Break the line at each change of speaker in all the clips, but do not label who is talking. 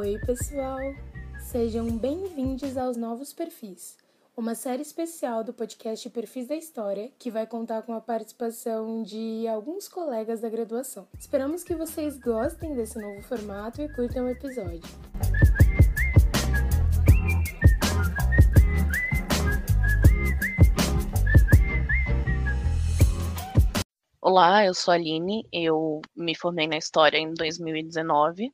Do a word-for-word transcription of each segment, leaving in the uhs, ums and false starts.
Oi, pessoal! Sejam bem-vindos aos Novos Perfis, uma série especial do podcast Perfis da História, que vai contar com a participação de alguns colegas da graduação. Esperamos que vocês gostem desse novo formato e curtam o episódio.
Olá, eu sou a Aline, eu me formei na História em dois mil e dezenove.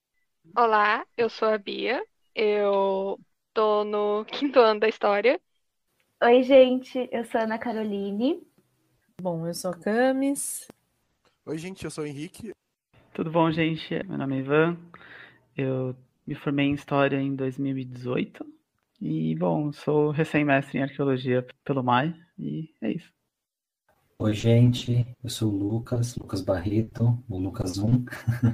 Olá, eu sou a Bia, eu tô no quinto ano da História.
Oi, gente, eu sou a Ana Caroline.
Bom, eu sou a Camis.
Oi, gente, eu sou o Henrique.
Tudo bom, gente? Meu nome é Ivan, eu me formei em História em dois mil e dezoito e, bom, sou recém-mestre em Arqueologia pelo M A I e é isso.
Oi, gente, eu sou o Lucas, Lucas Barreto, o Lucas um.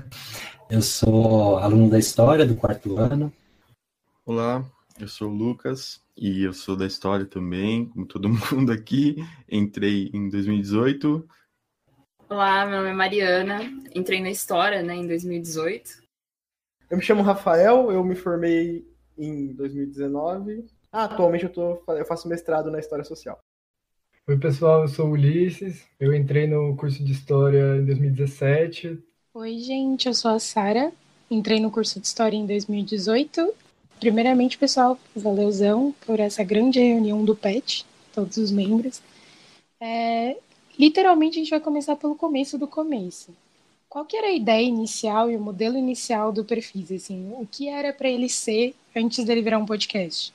Eu sou aluno da História do quarto ano.
Olá, eu sou o Lucas e eu sou da História também, como todo mundo aqui. Entrei em dois mil e dezoito.
Olá, meu nome é Mariana, entrei na História, né, em dois mil e dezoito.
Eu me chamo Rafael, eu me formei em dois mil e dezenove. Ah, atualmente eu, tô, eu faço mestrado na História Social.
Oi, pessoal, eu sou o Ulisses, eu entrei no curso de História em dois mil e dezessete.
Oi, gente, eu sou a Sara, entrei no curso de História em dois mil e dezoito. Primeiramente, pessoal, valeuzão por essa grande reunião do P E T, todos os membros. É, literalmente, a gente vai começar pelo começo do começo. Qual que era a ideia inicial e o modelo inicial do Perfis? Assim, o que era para ele ser antes dele virar um podcast?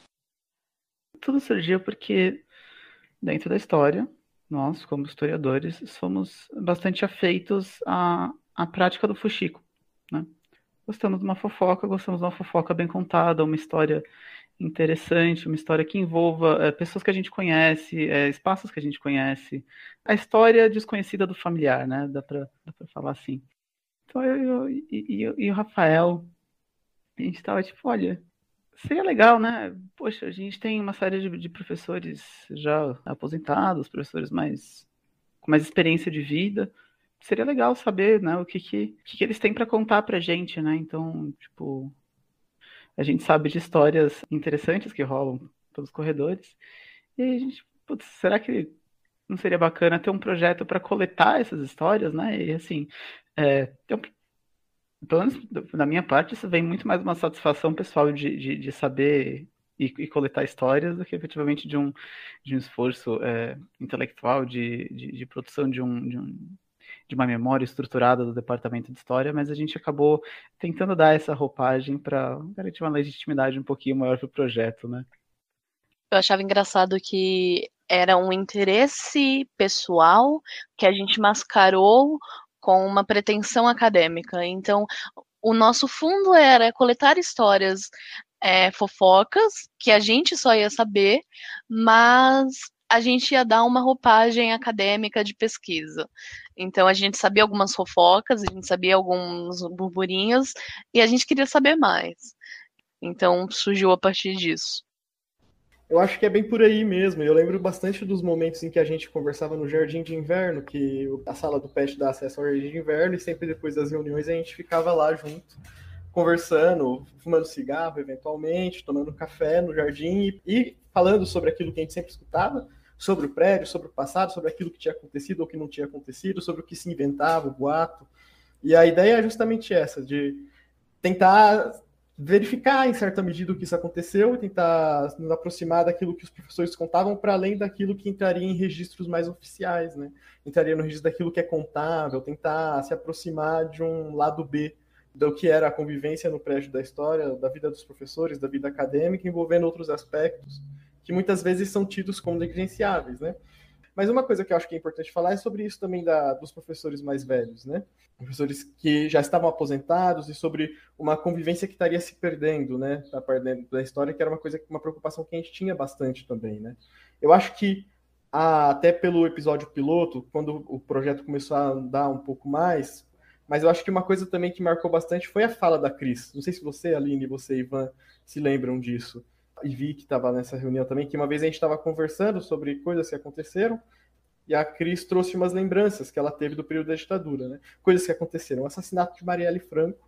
Tudo surgiu porque, dentro da história, nós, como historiadores, somos bastante afeitos à, à prática do fuxico, né? Gostamos de uma fofoca, gostamos de uma fofoca bem contada, uma história interessante, uma história que envolva é, pessoas que a gente conhece, é, espaços que a gente conhece, a história desconhecida do familiar, né? Dá para dá para falar assim. Então eu, eu e, e, e o Rafael, a gente estava tipo, olha, seria legal, né? Poxa, a gente tem uma série de, de professores já aposentados, professores mais com mais experiência de vida. Seria legal saber, né, o que, que, que, que eles têm para contar pra gente, né? Então, tipo, a gente sabe de histórias interessantes que rolam pelos corredores. E aí a gente, putz, será que não seria bacana ter um projeto para coletar essas histórias, né? E assim, é, tem um, pelo menos da minha parte, isso vem muito mais uma satisfação pessoal de, de, de saber e, e coletar histórias do que efetivamente de um, de um esforço é, intelectual, de, de, de produção de um, de um de uma memória estruturada do Departamento de História, mas a gente acabou tentando dar essa roupagem para garantir uma legitimidade um pouquinho maior para o projeto, né?
Eu achava engraçado que era um interesse pessoal que a gente mascarou com uma pretensão acadêmica. Então, o nosso fundo era coletar histórias é, fofocas, que a gente só ia saber, mas a gente ia dar uma roupagem acadêmica de pesquisa. Então, a gente sabia algumas fofocas, a gente sabia alguns burburinhos, e a gente queria saber mais. Então, surgiu a partir disso.
Eu acho que é bem por aí mesmo. Eu lembro bastante dos momentos em que a gente conversava no Jardim de Inverno, que a sala do P E T dá acesso ao Jardim de Inverno, e sempre depois das reuniões a gente ficava lá junto, conversando, fumando cigarro, eventualmente, tomando café no jardim, e falando sobre aquilo que a gente sempre escutava, sobre o prédio, sobre o passado, sobre aquilo que tinha acontecido ou que não tinha acontecido, sobre o que se inventava, o boato. E a ideia é justamente essa, de tentar verificar em certa medida o que isso aconteceu e tentar nos aproximar daquilo que os professores contavam para além daquilo que entraria em registros mais oficiais, né? Entraria no registro daquilo que é contável, tentar se aproximar de um lado B do que era a convivência no prédio da história, da vida dos professores, da vida acadêmica, envolvendo outros aspectos que muitas vezes são tidos como negligenciáveis, né? Mas uma coisa que eu acho que é importante falar é sobre isso também da, dos professores mais velhos, né? Professores que já estavam aposentados e sobre uma convivência que estaria se perdendo, né? Da parte da história, que era uma coisa, uma preocupação que a gente tinha bastante também, né? Eu acho que a, até pelo episódio piloto, quando o projeto começou a andar um pouco mais, mas eu acho que uma coisa também que marcou bastante foi a fala da Cris. Não sei se você, Aline, e você, Ivan, se lembram disso. E vi que estava nessa reunião também, que uma vez a gente estava conversando sobre coisas que aconteceram, e a Cris trouxe umas lembranças que ela teve do período da ditadura, né? Coisas que aconteceram. O assassinato de Marielle Franco,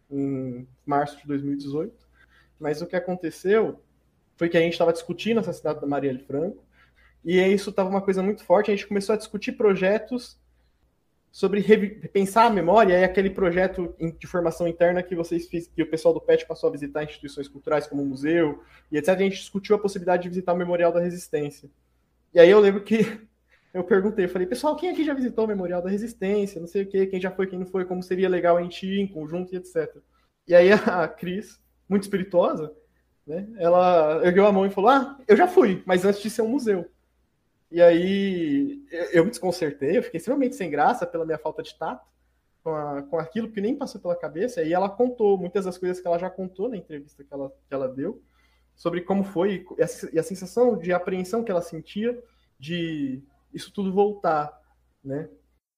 em março de dois mil e dezoito, mas o que aconteceu foi que a gente estava discutindo o assassinato da Marielle Franco, e isso estava uma coisa muito forte, a gente começou a discutir projetos sobre repensar a memória, e aquele projeto de formação interna que vocês fiz, que o pessoal do P E T passou a visitar instituições culturais como o museu, e etcétera. A gente discutiu a possibilidade de visitar o Memorial da Resistência. E aí eu lembro que eu perguntei, eu falei, pessoal, quem aqui já visitou o Memorial da Resistência? Não sei o quê, quem já foi, quem não foi, como seria legal a gente ir em conjunto e etcétera. E aí a Cris, muito espirituosa, né, ela ergueu a mão e falou, ah, eu já fui, mas antes de ser um museu. E aí eu me desconcertei, eu fiquei extremamente sem graça pela minha falta de tato com, a, com aquilo que nem passou pela cabeça. E ela contou muitas das coisas que ela já contou na entrevista que ela, que ela deu, sobre como foi e a, e a sensação de apreensão que ela sentia de isso tudo voltar, né?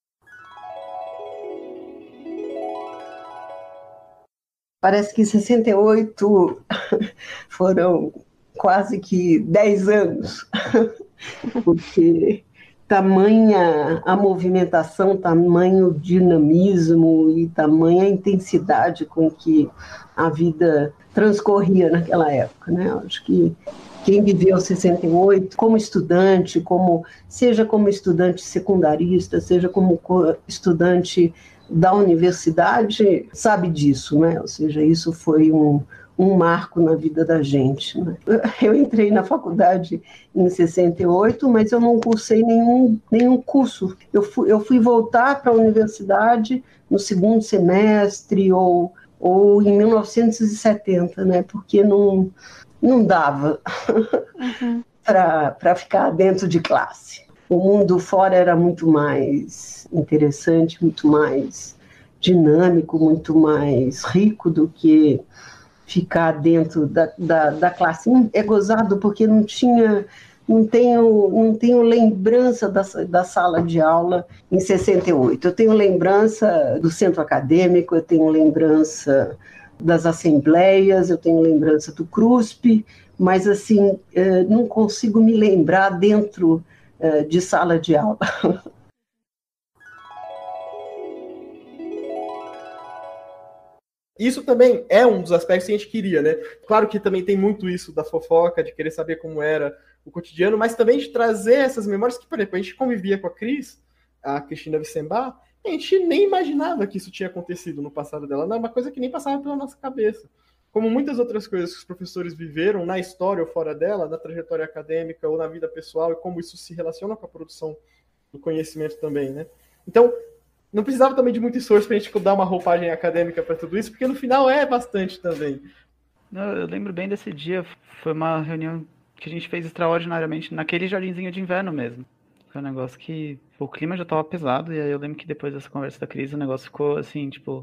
Parece que sessenta e oito foram quase que dez anos, porque tamanha a movimentação, tamanho dinamismo e tamanha intensidade com que a vida transcorria naquela época, né? Acho que quem viveu sessenta e oito como estudante, como, seja como estudante secundarista, seja como estudante da universidade, sabe disso, né? Ou seja, isso foi um, um marco na vida da gente, né? Eu entrei na faculdade em sessenta e oito, mas eu não cursei nenhum, nenhum curso. Eu fui, eu fui voltar para a universidade no segundo semestre ou, ou em mil novecentos e setenta, né? Porque não, não dava uhum. para ficar dentro de classe. O mundo fora era muito mais interessante, muito mais dinâmico, muito mais rico do que ficar dentro da, da, da classe. É gozado porque não tinha, não tenho, não tenho lembrança da, da sala de aula em sessenta e oito. Eu tenho lembrança do centro acadêmico, eu tenho lembrança das assembleias, eu tenho lembrança do CRUSP, mas assim, não consigo me lembrar dentro de sala de aula.
Isso também é um dos aspectos que a gente queria, né? Claro que também tem muito isso da fofoca, de querer saber como era o cotidiano, mas também de trazer essas memórias que, por exemplo, a gente convivia com a Cris, a Cristina Vicembar, a gente nem imaginava que isso tinha acontecido no passado dela, não é uma coisa que nem passava pela nossa cabeça. Como muitas outras coisas que os professores viveram na história ou fora dela, na trajetória acadêmica ou na vida pessoal, e como isso se relaciona com a produção do conhecimento também, né? Então, não precisava também de muito esforço para a gente dar uma roupagem acadêmica para tudo isso, porque no final é bastante também.
Não, eu lembro bem desse dia, foi uma reunião que a gente fez extraordinariamente naquele jardinzinho de inverno mesmo. Foi um negócio que pô, o clima já estava pesado, e aí eu lembro que depois dessa conversa da crise o negócio ficou assim, tipo,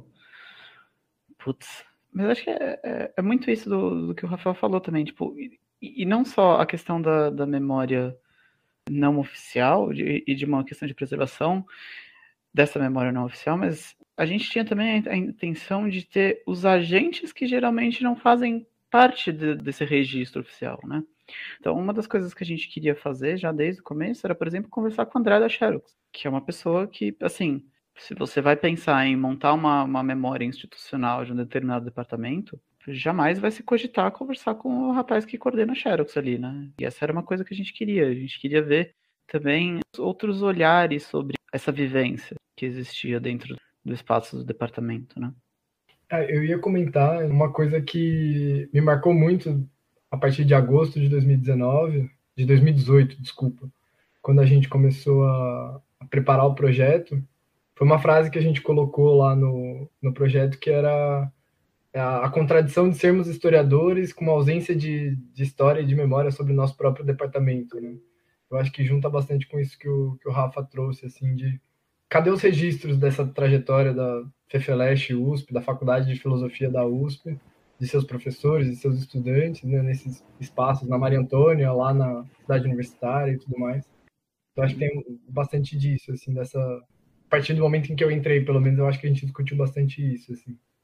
putz. Mas acho que é, é, é muito isso do, do que o Rafael falou também, tipo, e, e não só a questão da, da memória não oficial de, e de uma questão de preservação dessa memória não oficial, mas a gente tinha também a, a intenção de ter os agentes que geralmente não fazem parte de, desse registro oficial, né? Então, uma das coisas que a gente queria fazer já desde o começo era, por exemplo, conversar com a Andréa Xerox, que é uma pessoa que, assim, se você vai pensar em montar uma, uma memória institucional de um determinado departamento, jamais vai se cogitar conversar com o rapaz que coordena a Xerox ali, né? E essa era uma coisa que a gente queria. A gente queria ver também outros olhares sobre essa vivência que existia dentro do espaço do departamento, né?
É, eu ia comentar uma coisa que me marcou muito a partir de agosto de dois mil e dezenove, de dois mil e dezoito, desculpa, quando a gente começou a, a preparar o projeto. Foi uma frase que a gente colocou lá no, no projeto, que era a, a contradição de sermos historiadores com uma ausência de, de história e de memória sobre o nosso próprio departamento, né? Eu acho que junta bastante com isso que o, que o Rafa trouxe, assim, de cadê os registros dessa trajetória da FEFELESH U S P, da Faculdade de Filosofia da U S P, de seus professores, de seus estudantes, né, nesses espaços, na Maria Antônia, lá na cidade universitária e tudo mais. Então, acho que tem bastante disso, assim, dessa... A partir do momento em que eu entrei, pelo menos, eu acho que a gente discutiu bastante isso, assim.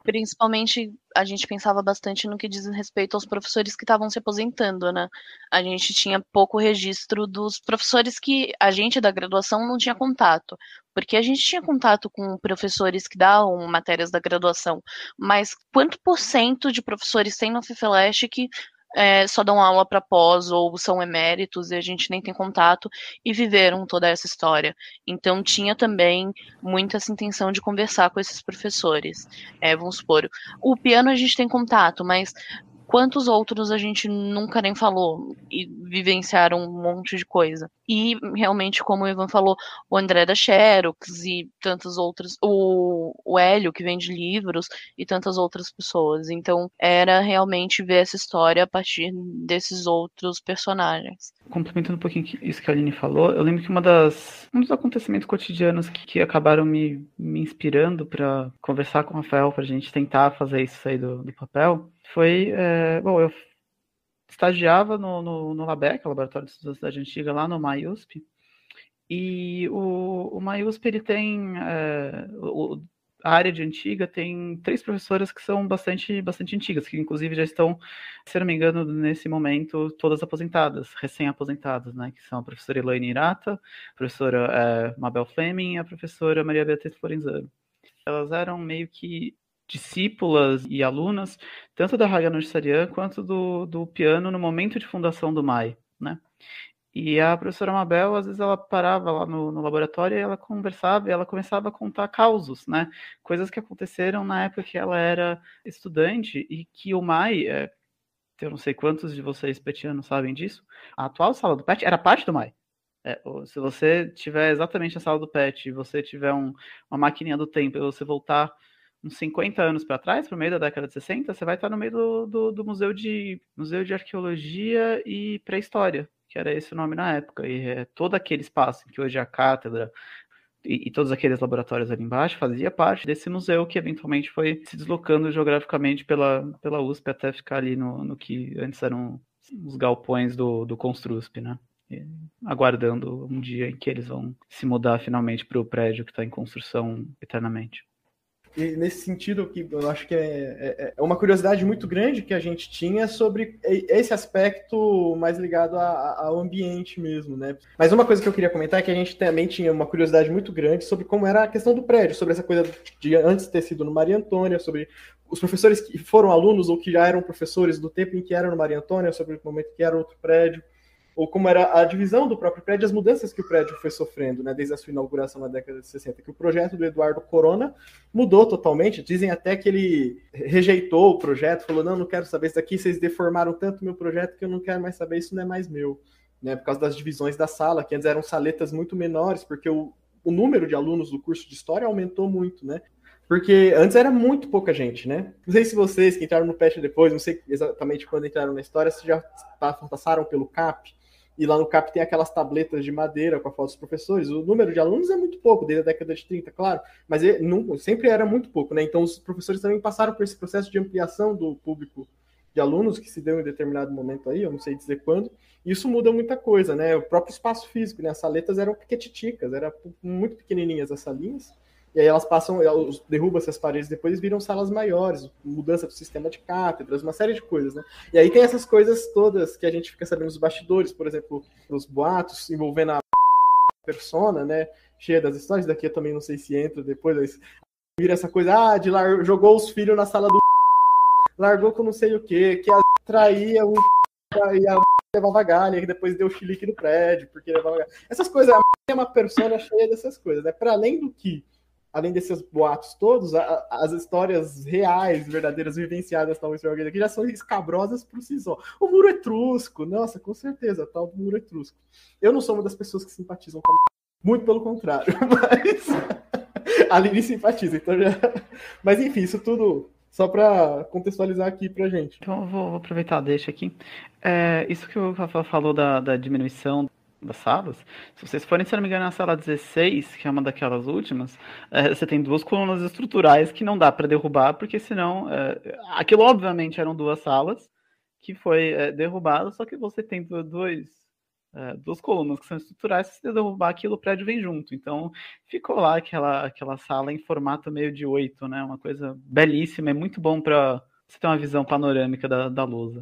Principalmente, a gente pensava bastante no que diz respeito aos professores que estavam se aposentando, né? A gente tinha pouco registro dos professores que a gente da graduação não tinha contato, porque a gente tinha contato com professores que davam matérias da graduação, mas quanto por cento de professores tem no FIFELESH que é, só dão aula para pós ou são eméritos e a gente nem tem contato e viveram toda essa história. Então tinha também muita essa intenção de conversar com esses professores. É, vamos supor, o piano a gente tem contato, mas quantos outros a gente nunca nem falou e vivenciaram um monte de coisa. E realmente, como o Ivan falou, o André da Xerox e tantos outros, o, o Hélio que vende livros e tantas outras pessoas. Então era realmente ver essa história a partir desses outros personagens.
Complementando um pouquinho isso que a Aline falou, eu lembro que uma das, um dos acontecimentos cotidianos que, que acabaram me, me inspirando para conversar com o Rafael, para a gente tentar fazer isso sair do, do papel, foi, é, bom, eu estagiava no, no, no LABEC, o Laboratório de Estudos da Cidade Antiga, lá no MAIUSP, e o, o MAIUSP, ele tem, é, o, a área de Antiga tem três professoras que são bastante, bastante antigas, que inclusive já estão, se não me engano, nesse momento, todas aposentadas, recém-aposentadas, né, que são a professora Elaine Irata, a professora é, Mabel Fleming e a professora Maria Beatriz Florenzano. Elas eram meio que discípulas e alunas, tanto da Hagia Norssarian quanto do, do piano no momento de fundação do M A I, né? E a professora Mabel, às vezes ela parava lá no, no laboratório e ela conversava e ela começava a contar causos, né? Coisas que aconteceram na época que ela era estudante e que o M A I, é, eu não sei quantos de vocês petianos sabem disso, a atual sala do P E T era parte do M A I. É, se você tiver exatamente a sala do P E T e você tiver um, uma maquininha do tempo e você voltar uns cinquenta anos para trás, para o meio da década de sessenta, você vai estar no meio do, do, do museu, de, museu de Arqueologia e Pré-História, que era esse o nome na época, e é, todo aquele espaço que hoje é a cátedra e, e todos aqueles laboratórios ali embaixo fazia parte desse museu que eventualmente foi se deslocando geograficamente pela, pela U S P até ficar ali no, no que antes eram os galpões do, do Construsp, né? E, aguardando um dia em que eles vão se mudar finalmente para o prédio que está em construção eternamente.
E nesse sentido, que eu acho que é, é uma curiosidade muito grande que a gente tinha sobre esse aspecto mais ligado a, ao ambiente mesmo, né? Mas uma coisa que eu queria comentar é que a gente também tinha uma curiosidade muito grande sobre como era a questão do prédio, sobre essa coisa de antes ter sido no Maria Antônia, sobre os professores que foram alunos ou que já eram professores do tempo em que eram no Maria Antônia, sobre o momento que era outro prédio, ou como era a divisão do próprio prédio, as mudanças que o prédio foi sofrendo, né, desde a sua inauguração na década de sessenta, que o projeto do Eduardo Corona mudou totalmente, dizem até que ele rejeitou o projeto, falou, não, não quero saber isso daqui, vocês deformaram tanto meu projeto que eu não quero mais saber, isso não é mais meu, né, por causa das divisões da sala, que antes eram saletas muito menores, porque o, o número de alunos do curso de História aumentou muito, né, porque antes era muito pouca gente, né? Não sei se vocês que entraram no P E T depois, não sei exatamente quando entraram na história, se já passaram pelo C A P, e lá no C A P tem aquelas tabletas de madeira com a foto dos professores. O número de alunos é muito pouco, desde a década de trinta, claro, mas ele, não, sempre era muito pouco, né? Então os professores também passaram por esse processo de ampliação do público de alunos, que se deu em determinado momento aí, eu não sei dizer quando, e isso muda muita coisa, né? O próprio espaço físico, né? As saletas eram pequetiticas, eram muito pequenininhas as salinhas, e aí elas passam, derrubam essas paredes, depois viram salas maiores, mudança do sistema de cátedras, uma série de coisas, né? E aí tem essas coisas todas que a gente fica sabendo nos bastidores, por exemplo, os boatos envolvendo a persona, né? Cheia das histórias, daqui eu também não sei se entra depois, mas vira essa coisa, ah, de lar... jogou os filhos na sala do largou com não sei o quê, que a traía o e a levava galha, que depois deu chilique no prédio, porque levava galha. Essas coisas, a é uma persona cheia dessas coisas, né? Para além do que além desses boatos todos, a, as histórias reais, verdadeiras, vivenciadas, talvez por alguém aqui, já são escabrosas por si só. O muro etrusco, nossa, com certeza, tal do muro etrusco. Eu não sou uma das pessoas que simpatizam com a... Muito pelo contrário, mas a Aline simpatiza, então já... Mas enfim, isso tudo só para contextualizar aqui pra gente.
Então eu vou aproveitar, deixa aqui. É, isso que o Rafael falou da, da diminuição das salas, se vocês forem, se não me engano, na sala dezesseis, que é uma daquelas últimas, é, você tem duas colunas estruturais que não dá para derrubar, porque senão, é, aquilo obviamente eram duas salas que foi é, derrubado, só que você tem dois, é, duas colunas que são estruturais, se você derrubar aquilo, o prédio vem junto. Então, ficou lá aquela, aquela sala em formato meio de oito, né? Uma coisa belíssima, é muito bom para você ter uma visão panorâmica da, da lousa.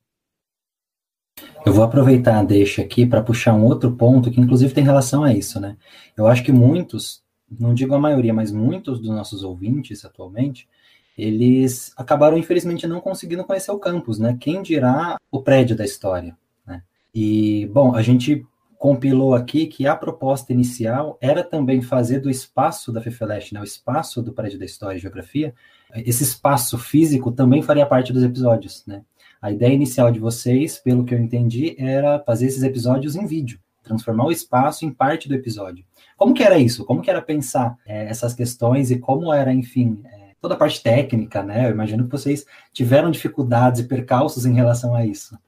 Eu vou aproveitar a deixa aqui para puxar um outro ponto que inclusive tem relação a isso, né? Eu acho que muitos, não digo a maioria, mas muitos dos nossos ouvintes atualmente, eles acabaram infelizmente não conseguindo conhecer o campus, né? Quem dirá o prédio da história, né? E, bom, a gente compilou aqui que a proposta inicial era também fazer do espaço da FEFELESH, né? O espaço do prédio da História e Geografia, esse espaço físico também faria parte dos episódios, né? A ideia inicial de vocês, pelo que eu entendi, era fazer esses episódios em vídeo, transformar o espaço em parte do episódio. Como que era isso? Como que era pensar é, essas questões e como era, enfim, é, toda a parte técnica, né? Eu imagino que vocês tiveram dificuldades e percalços em relação a isso.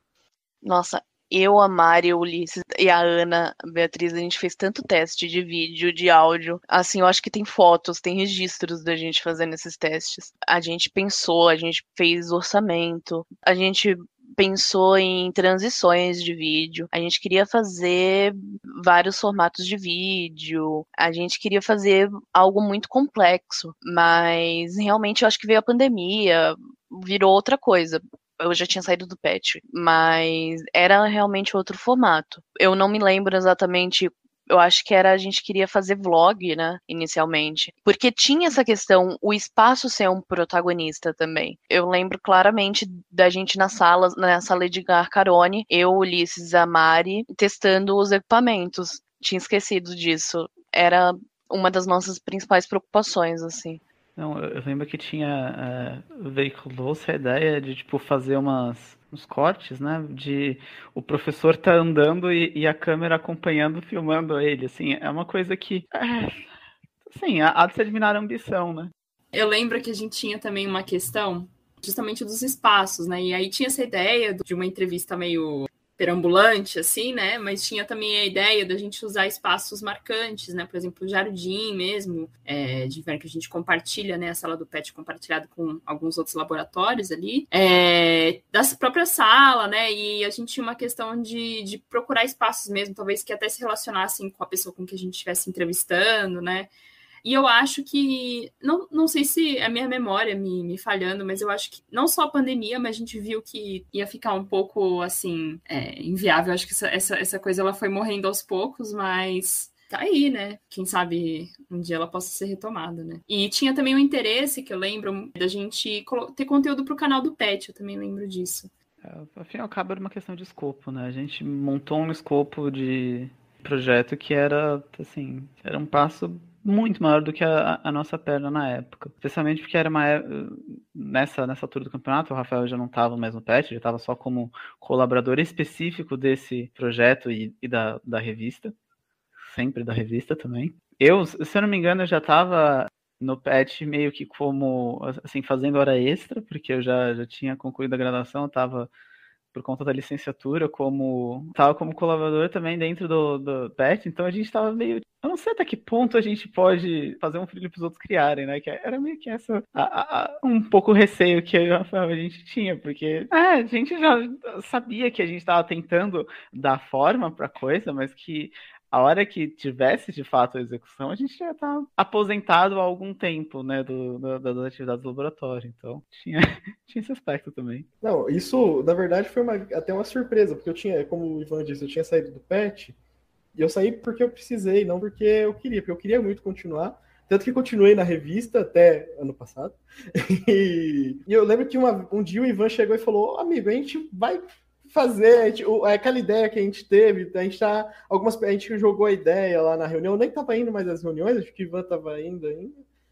Nossa, eu, a Mari, o Ulisses e a Ana, a Beatriz, a gente fez tanto teste de vídeo, de áudio. Assim, eu acho que tem fotos, tem registros da gente fazendo esses testes. A gente pensou, a gente fez orçamento, a gente pensou em transições de vídeo, a gente queria fazer vários formatos de vídeo, a gente queria fazer algo muito complexo, mas realmente eu acho que veio a pandemia, virou outra coisa. Eu já tinha saído do Pet, mas era realmente outro formato. Eu não me lembro exatamente, eu acho que era, a gente queria fazer vlog, né, inicialmente. Porque tinha essa questão, o espaço ser um protagonista também. Eu lembro claramente da gente na sala, na sala Edgar Carone, eu, Ulisses, a Mari, testando os equipamentos. Tinha esquecido disso. Era uma das nossas principais preocupações, assim.
Não, eu lembro que tinha, é, veiculou-se a ideia de, tipo, fazer umas, uns cortes, né, de o professor tá andando e, e a câmera acompanhando, filmando ele, assim, é uma coisa que, é, assim, há de se admirar a ambição, né.
Eu lembro que a gente tinha também uma questão, justamente dos espaços, né, e aí tinha essa ideia de uma entrevista meio perambulante, assim, né, mas tinha também a ideia da gente usar espaços marcantes, né, por exemplo, o jardim mesmo, é, de inverno que a gente compartilha, né, a sala do Pet compartilhado com alguns outros laboratórios ali, é, da própria sala, né, e a gente tinha uma questão de, de procurar espaços mesmo, talvez que até se relacionassem com a pessoa com que a gente estivesse entrevistando, né. E eu acho que, não, não sei se é a minha memória me, me falhando, mas eu acho que não só a pandemia, mas a gente viu que ia ficar um pouco, assim, é, inviável. Eu acho que essa, essa, essa coisa ela foi morrendo aos poucos, mas tá aí, né? Quem sabe um dia ela possa ser retomada, né? E tinha também o interesse, que eu lembro, da gente ter conteúdo pro canal do Pet, eu também lembro disso.
É, afinal, acaba era uma questão de escopo, né? A gente montou um escopo de projeto que era, assim, era um passo muito maior do que a, a nossa perna na época. Especialmente porque era uma nessa, nessa altura do campeonato, o Rafael já não estava mais no Pet, ele estava só como colaborador específico desse projeto e, e da, da revista. Sempre da revista também. Eu, se eu não me engano, eu já estava no Pet meio que como, assim, fazendo hora extra, porque eu já, já tinha concluído a graduação, eu estava por conta da licenciatura, como tava como colaborador também dentro do, do Pet, então a gente tava meio... Eu não sei até que ponto a gente pode fazer um filho para os outros criarem, né? Que era meio que essa... A, a, um pouco o receio que a, a gente tinha, porque é, a gente já sabia que a gente estava tentando dar forma para coisa, mas que a hora que tivesse de fato a execução, a gente já tá aposentado há algum tempo, né, do, do, das atividades do laboratório. Então, tinha, tinha esse aspecto também.
Não, isso, na verdade, foi uma, até uma surpresa, porque eu tinha, como o Ivan disse, eu tinha saído do Pet, e eu saí porque eu precisei, não porque eu queria, porque eu queria muito continuar. Tanto que continuei na revista até ano passado. E, e eu lembro que uma, um dia o Ivan chegou e falou, oh, amigo, a gente vai fazer, a gente, aquela ideia que a gente teve, a gente tá, algumas, a gente jogou a ideia lá na reunião, eu nem tava indo mais às reuniões, acho que o Ivan tava indo ainda,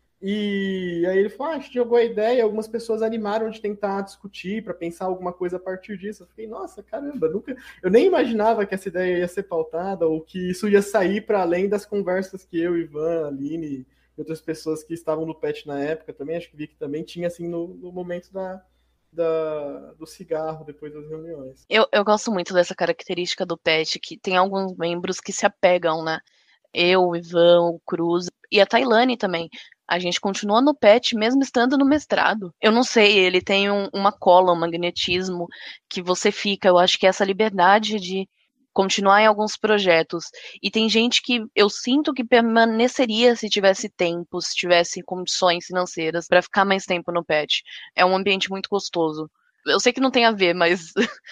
e aí ele falou, ah, a gente jogou a ideia, algumas pessoas animaram de tentar discutir, para pensar alguma coisa a partir disso, eu fiquei, nossa, caramba, nunca, eu nem imaginava que essa ideia ia ser pautada, ou que isso ia sair para além das conversas que eu, Ivan, Aline e outras pessoas que estavam no Pet na época também, acho que vi que também tinha, assim, no, no momento da Da, do cigarro depois das reuniões.
Eu, eu gosto muito dessa característica do Pet, que tem alguns membros que se apegam, né? Eu, o Ivan, o Cruz e a Tailane também. A gente continua no Pet mesmo estando no mestrado. Eu não sei, ele tem um, uma cola, um magnetismo que você fica. Eu acho que essa liberdade de continuar em alguns projetos. E tem gente que eu sinto que permaneceria se tivesse tempo, se tivesse condições financeiras para ficar mais tempo no pet. É um ambiente muito gostoso. Eu sei que não tem a ver, mas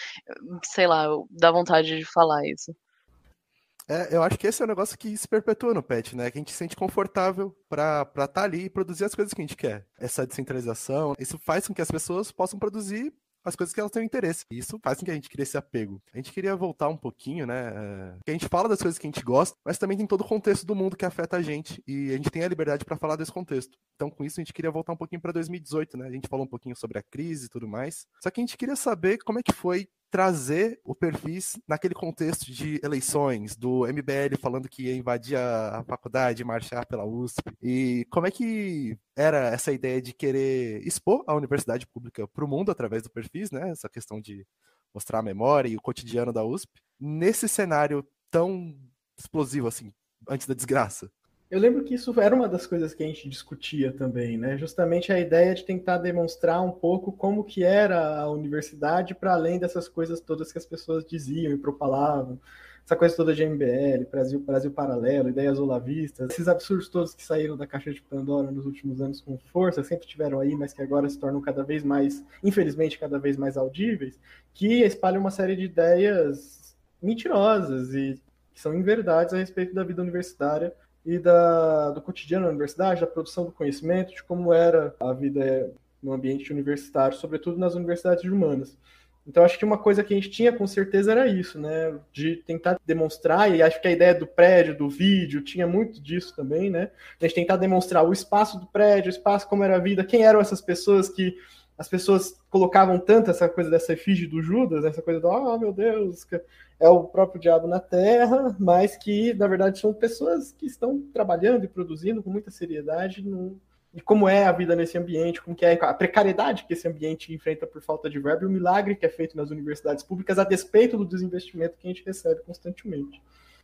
sei lá, dá vontade de falar isso.
É, eu acho que esse é um negócio que se perpetua no pet, né? Que a gente se sente confortável pra estar tá ali e produzir as coisas que a gente quer. Essa descentralização, isso faz com que as pessoas possam produzir as coisas que elas têm interesse. Isso faz com que a gente crie esse apego. A gente queria voltar um pouquinho, né? É, que a gente fala das coisas que a gente gosta, mas também tem todo o contexto do mundo que afeta a gente. E a gente tem a liberdade para falar desse contexto. Então, com isso, a gente queria voltar um pouquinho para dois mil e dezoito, né? A gente falou um pouquinho sobre a crise e tudo mais. Só que a gente queria saber como é que foi trazer o Perfis naquele contexto de eleições, do M B L falando que ia invadir a faculdade, marchar pela U S P. E como é que era essa ideia de querer expor a universidade pública para o mundo através do Perfis, né? Essa questão de mostrar a memória e o cotidiano da U S P, nesse cenário tão explosivo assim, antes da desgraça.
Eu lembro que isso era uma das coisas que a gente discutia também, né? Justamente a ideia de tentar demonstrar um pouco como que era a universidade para além dessas coisas todas que as pessoas diziam e propalavam. Essa coisa toda de M B L, Brasil, Brasil Paralelo, ideias olavistas, esses absurdos todos que saíram da caixa de Pandora nos últimos anos com força, sempre tiveram aí, mas que agora se tornam cada vez mais, infelizmente, cada vez mais audíveis, que espalham uma série de ideias mentirosas e que são inverdades a respeito da vida universitária e da, do cotidiano da universidade, da produção do conhecimento, de como era a vida no ambiente universitário, sobretudo nas universidades humanas. Então, acho que uma coisa que a gente tinha com certeza era isso, né? De tentar demonstrar, e acho que a ideia do prédio, do vídeo, tinha muito disso também, né? A gente tentar demonstrar o espaço do prédio, o espaço, como era a vida, quem eram essas pessoas que as pessoas colocavam tanto essa coisa dessa efígie do Judas, essa coisa do, oh, meu Deus, é o próprio diabo na terra, mas que, na verdade, são pessoas que estão trabalhando e produzindo com muita seriedade no, e como é a vida nesse ambiente, como que é a precariedade que esse ambiente enfrenta por falta de verba e o milagre que é feito nas universidades públicas a despeito do desinvestimento que a gente recebe constantemente.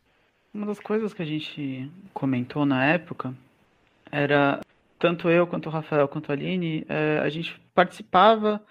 Uma das coisas que a gente comentou na época era, tanto eu, quanto o Rafael, quanto a Aline, a gente participava,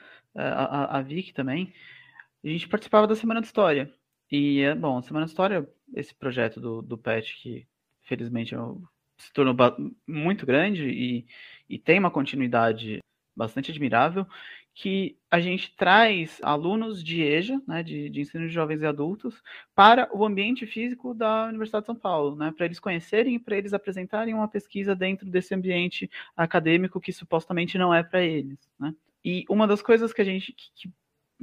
a, a Vicky também, a gente participava da Semana de História. E, bom, a Semana de História, esse projeto do, do Pet, que felizmente se tornou muito grande e, e tem uma continuidade bastante admirável, que a gente traz alunos de E J A, né, de, de ensino de jovens e adultos, para o ambiente físico da Universidade de São Paulo, né, para eles conhecerem e para eles apresentarem uma pesquisa dentro desse ambiente acadêmico que supostamente não é para eles, né. E uma das coisas que a gente que, que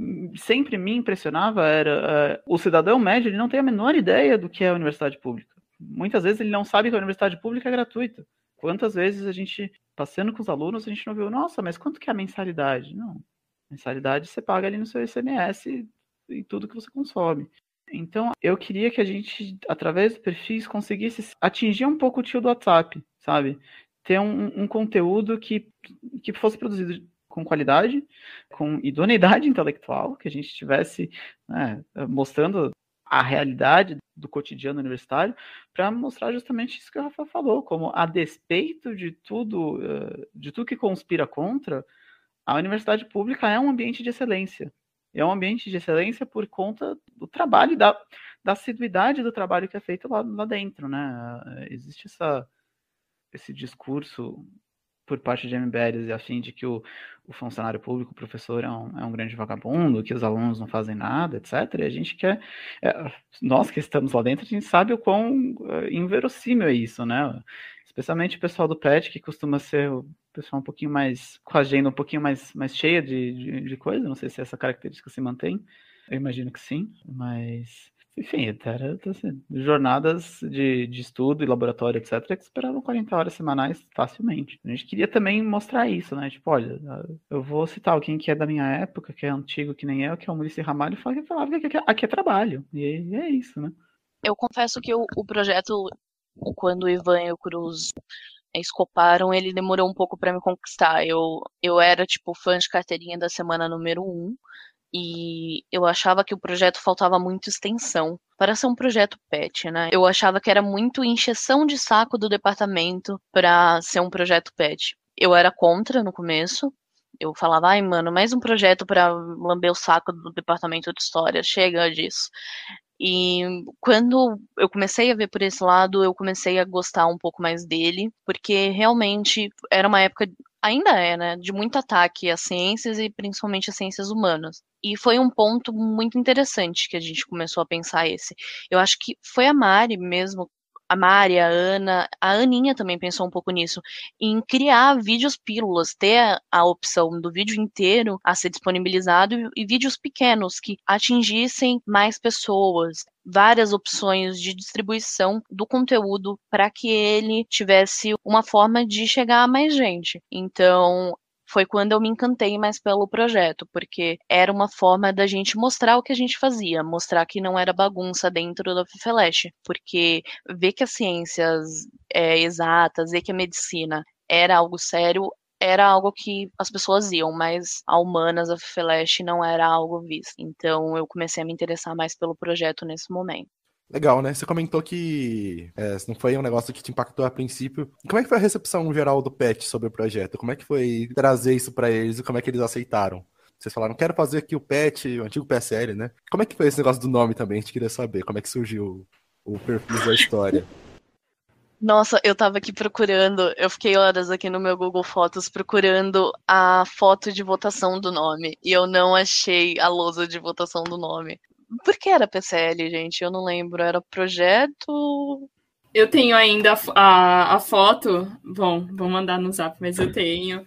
sempre me impressionava era uh, o cidadão médio, ele não tem a menor ideia do que é a universidade pública. Muitas vezes ele não sabe que a universidade pública é gratuita. Quantas vezes a gente, passeando com os alunos, a gente não viu, nossa, mas quanto que é a mensalidade? Não, mensalidade você paga ali no seu I C M S e, e tudo que você consome. Então, eu queria que a gente, através do Perfis, conseguisse atingir um pouco o tio do WhatsApp, sabe? Ter um, um conteúdo que, que fosse produzido com qualidade, com idoneidade intelectual, que a gente estivesse, né, mostrando a realidade do cotidiano universitário, para mostrar justamente isso que o Rafa falou, como a despeito de tudo, de tudo que conspira contra, a universidade pública é um ambiente de excelência. É um ambiente de excelência por conta do trabalho e da, da assiduidade do trabalho que é feito lá, lá dentro, né? Existe essa, esse discurso por parte de M B Ls e afim de que o, o funcionário público, o professor, é um, é um grande vagabundo, que os alunos não fazem nada, etcétera. E a gente quer, é, nós que estamos lá dentro, a gente sabe o quão é, inverossímil é isso, né? Especialmente o pessoal do Pet, que costuma ser o pessoal um pouquinho mais, com a agenda um pouquinho mais, mais cheia de, de, de coisa, não sei se essa característica se mantém, eu imagino que sim, mas... Enfim, era assim, jornadas de, de estudo e laboratório, etcétera, que esperavam quarenta horas semanais facilmente. A gente queria também mostrar isso, né? Tipo, olha, eu vou citar alguém que é da minha época, que é antigo que nem eu, que é o Muricy Ramalho, e falava que aqui, aqui é trabalho. E é isso, né?
Eu confesso que o, o projeto, quando o Ivan e o Cruz escoparam, ele demorou um pouco para me conquistar. Eu, eu era, tipo, fã de carteirinha da semana número um, e eu achava que o projeto faltava muito extensão para ser um projeto pet, né? Eu achava que era muito encheção de saco do departamento para ser um projeto pet. Eu era contra no começo. Eu falava, ai, mano, mais um projeto para lamber o saco do departamento de história, chega disso. E quando eu comecei a ver por esse lado, eu comecei a gostar um pouco mais dele, porque realmente era uma época, ainda é, né, de muito ataque às ciências e principalmente às ciências humanas. E foi um ponto muito interessante que a gente começou a pensar esse. Eu acho que foi a Mari mesmo, a Mari, a Ana, a Aninha também pensou um pouco nisso, em criar vídeos pílulas, ter a, a opção do vídeo inteiro a ser disponibilizado e, e vídeos pequenos que atingissem mais pessoas, várias opções de distribuição do conteúdo para que ele tivesse uma forma de chegar a mais gente. Então, foi quando eu me encantei mais pelo projeto, porque era uma forma da gente mostrar o que a gente fazia, mostrar que não era bagunça dentro da FEFELESH, porque ver que as ciências é, exatas, ver que a medicina era algo sério, era algo que as pessoas iam, mas a humanas, a FEFELESH não era algo visto. Então eu comecei a me interessar mais pelo projeto nesse momento.
Legal, né? Você comentou que é, não foi um negócio que te impactou a princípio. Como é que foi a recepção geral do P E T sobre o projeto? Como é que foi trazer isso pra eles e como é que eles aceitaram? Vocês falaram, quero fazer aqui o P E T, o antigo P S L, né? Como é que foi esse negócio do nome também? A gente queria saber como é que surgiu o perfil da história.
Nossa, eu tava aqui procurando, eu fiquei horas aqui no meu Google Fotos procurando a foto de votação do nome e eu não achei a lousa de votação do nome. Por que era P S L, gente? Eu não lembro. Era projeto...
Eu tenho ainda a, a, a foto. Bom, vou mandar no zap, mas eu tenho.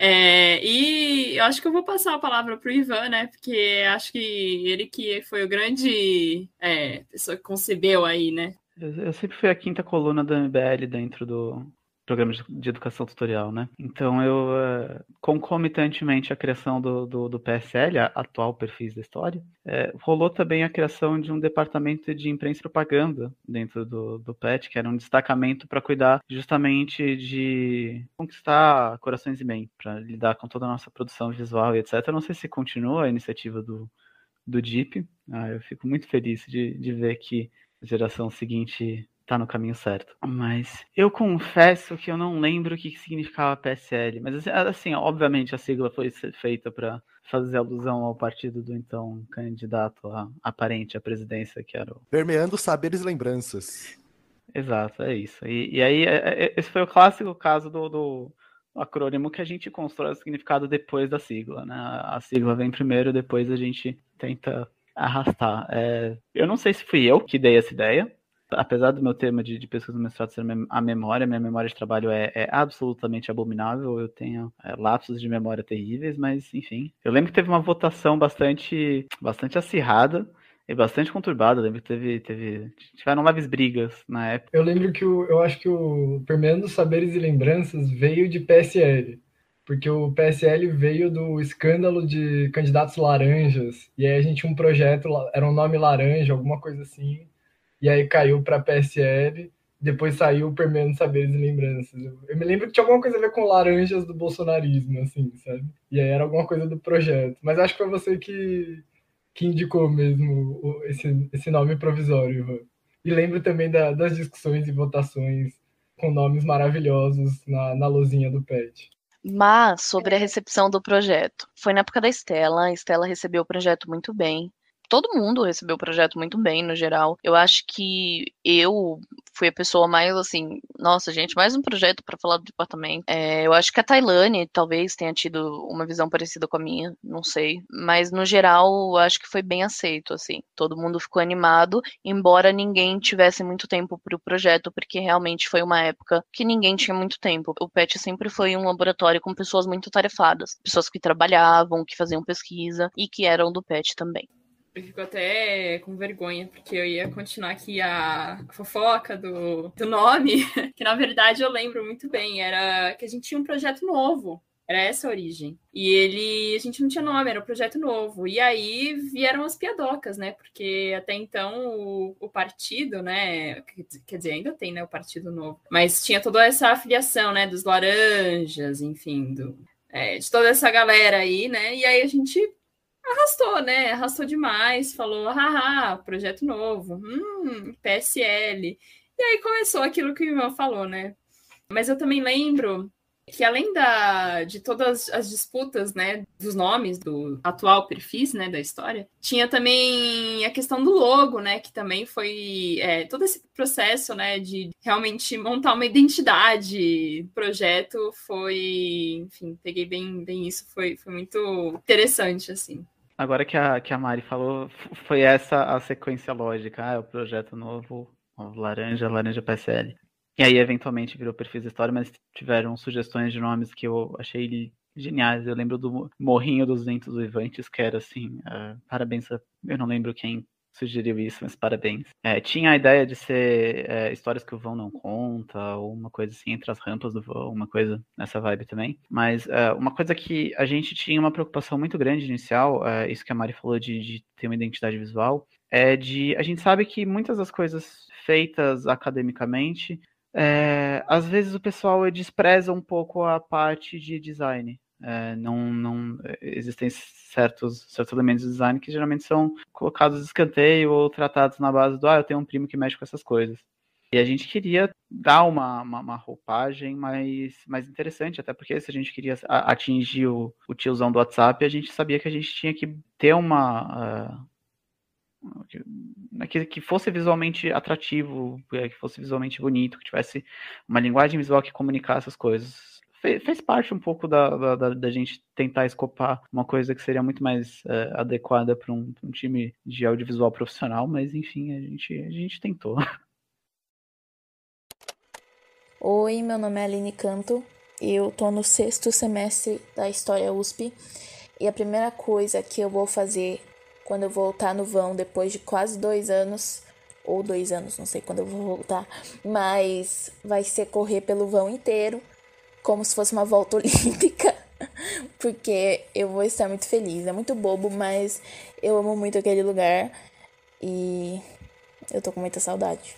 É, e eu acho que eu vou passar a palavra para o Ivan, né? Porque acho que ele que foi o grande é, pessoa que concebeu aí, né?
Eu, eu sempre fui a quinta coluna da M B L dentro do programa de, de educação tutorial, né? Então eu, uh, concomitantemente à criação do, do, do P S L, a atual Perfis da História, é, rolou também a criação de um departamento de imprensa e propaganda dentro do, do P E T, que era um destacamento para cuidar justamente de conquistar corações e mentes, para lidar com toda a nossa produção visual e etcétera. Não sei se continua a iniciativa do, do D I P. Ah, eu fico muito feliz de, de ver que a geração seguinte tá no caminho certo. Mas eu confesso que eu não lembro o que significava P S L. Mas assim, obviamente a sigla foi feita para fazer alusão ao partido do então candidato a, aparente à presidência, que era o...
Permeando saberes e lembranças.
Exato, é isso. E, e aí, esse foi o clássico caso do, do acrônimo que a gente constrói o significado depois da sigla, né? A sigla vem primeiro, depois a gente tenta arrastar. É, eu não sei se fui eu que dei essa ideia. Apesar do meu tema de, de pesquisa do mestrado ser a memória, minha memória de trabalho é, é absolutamente abominável, eu tenho é, lapsos de memória terríveis, mas enfim. Eu lembro que teve uma votação bastante, bastante acirrada e bastante conturbada, eu lembro que teve, teve, tiveram leves brigas na época.
Eu lembro que o, eu acho que o Permeando Saberes e Lembranças veio de P S L, porque o P S L veio do escândalo de candidatos laranjas, e aí a gente tinha um projeto, era um nome laranja, alguma coisa assim, e aí caiu para P S L, depois saiu Permeando Saberes e Lembranças. Eu me lembro que tinha alguma coisa a ver com laranjas do bolsonarismo, assim, sabe? E aí era alguma coisa do projeto. Mas acho que foi você que, que indicou mesmo esse, esse nome provisório, Ivan. E lembro também da, das discussões e votações com nomes maravilhosos na, na luzinha do P E T.
Mas, sobre a recepção do projeto, foi na época da Estela, a Estela recebeu o projeto muito bem. Todo mundo recebeu o projeto muito bem, no geral. Eu acho que eu fui a pessoa mais, assim, nossa, gente, mais um projeto para falar do departamento. É, eu acho que a Tailane talvez tenha tido uma visão parecida com a minha, não sei. Mas, no geral, eu acho que foi bem aceito, assim. Todo mundo ficou animado, embora ninguém tivesse muito tempo para o projeto, porque realmente foi uma época que ninguém tinha muito tempo. O P E T sempre foi um laboratório com pessoas muito tarefadas. Pessoas que trabalhavam, que faziam pesquisa e que eram do P E T também.
Eu fico até com vergonha, porque eu ia continuar aqui a fofoca do, do nome, que na verdade eu lembro muito bem, era que a gente tinha um projeto novo, era essa a origem. E ele, a gente não tinha nome, era um projeto novo. E aí vieram as piadocas, né? Porque até então o, o partido, né? Quer dizer, ainda tem, né? O Partido Novo. Mas tinha toda essa afiliação, né? Dos laranjas, enfim, do, é, de toda essa galera aí, né? E aí a gente arrastou, né? Arrastou demais, falou, haha, projeto novo, hum, P S L. E aí começou aquilo que o Ivan falou, né? Mas eu também lembro que além da, de todas as disputas, né, dos nomes do atual perfis, né, da história, tinha também a questão do logo, né, que também foi é, todo esse processo, né, de realmente montar uma identidade. O projeto foi, enfim, peguei bem, bem isso, foi, foi muito interessante, assim.
Agora que a, que a Mari falou, foi essa a sequência lógica. Ah, é o projeto novo, laranja, laranja P S L. E aí, eventualmente, virou Perfis História, mas tiveram sugestões de nomes que eu achei geniais. Eu lembro do Morrinho dos Ventos Uivantes, que era assim, uh, parabéns, a... eu não lembro quem sugeriu isso, mas parabéns. É, tinha a ideia de ser é, histórias que o vão não conta, ou uma coisa assim, entre as rampas do vão, uma coisa nessa vibe também. Mas é, uma coisa que a gente tinha uma preocupação muito grande inicial, é, isso que a Mari falou de, de ter uma identidade visual, é de, a gente sabe que muitas das coisas feitas academicamente, É, às vezes o pessoal despreza um pouco a parte de design. É, não, não, existem certos, certos elementos de design que geralmente são colocados de escanteio ou tratados na base do, ah, eu tenho um primo que mexe com essas coisas. E a gente queria dar uma, uma, uma roupagem mais, mais interessante, até porque se a gente queria atingir o, o tiozão do WhatsApp, a gente sabia que a gente tinha que ter uma... Uh, Que, que fosse visualmente atrativo, que fosse visualmente bonito, que tivesse uma linguagem visual que comunicasse as coisas. Fez, fez parte um pouco da, da, da gente tentar escopar uma coisa que seria muito mais é, adequada para um, um time de audiovisual profissional, mas enfim, a gente, a gente tentou.
Oi, meu nome é Aline Canto, eu tô no sexto semestre da História U S P e a primeira coisa que eu vou fazer quando eu voltar no vão, depois de quase dois anos, ou dois anos, não sei quando eu vou voltar, mas vai ser correr pelo vão inteiro, como se fosse uma volta olímpica, porque eu vou estar muito feliz. É muito bobo, mas eu amo muito aquele lugar e eu tô com muita saudade.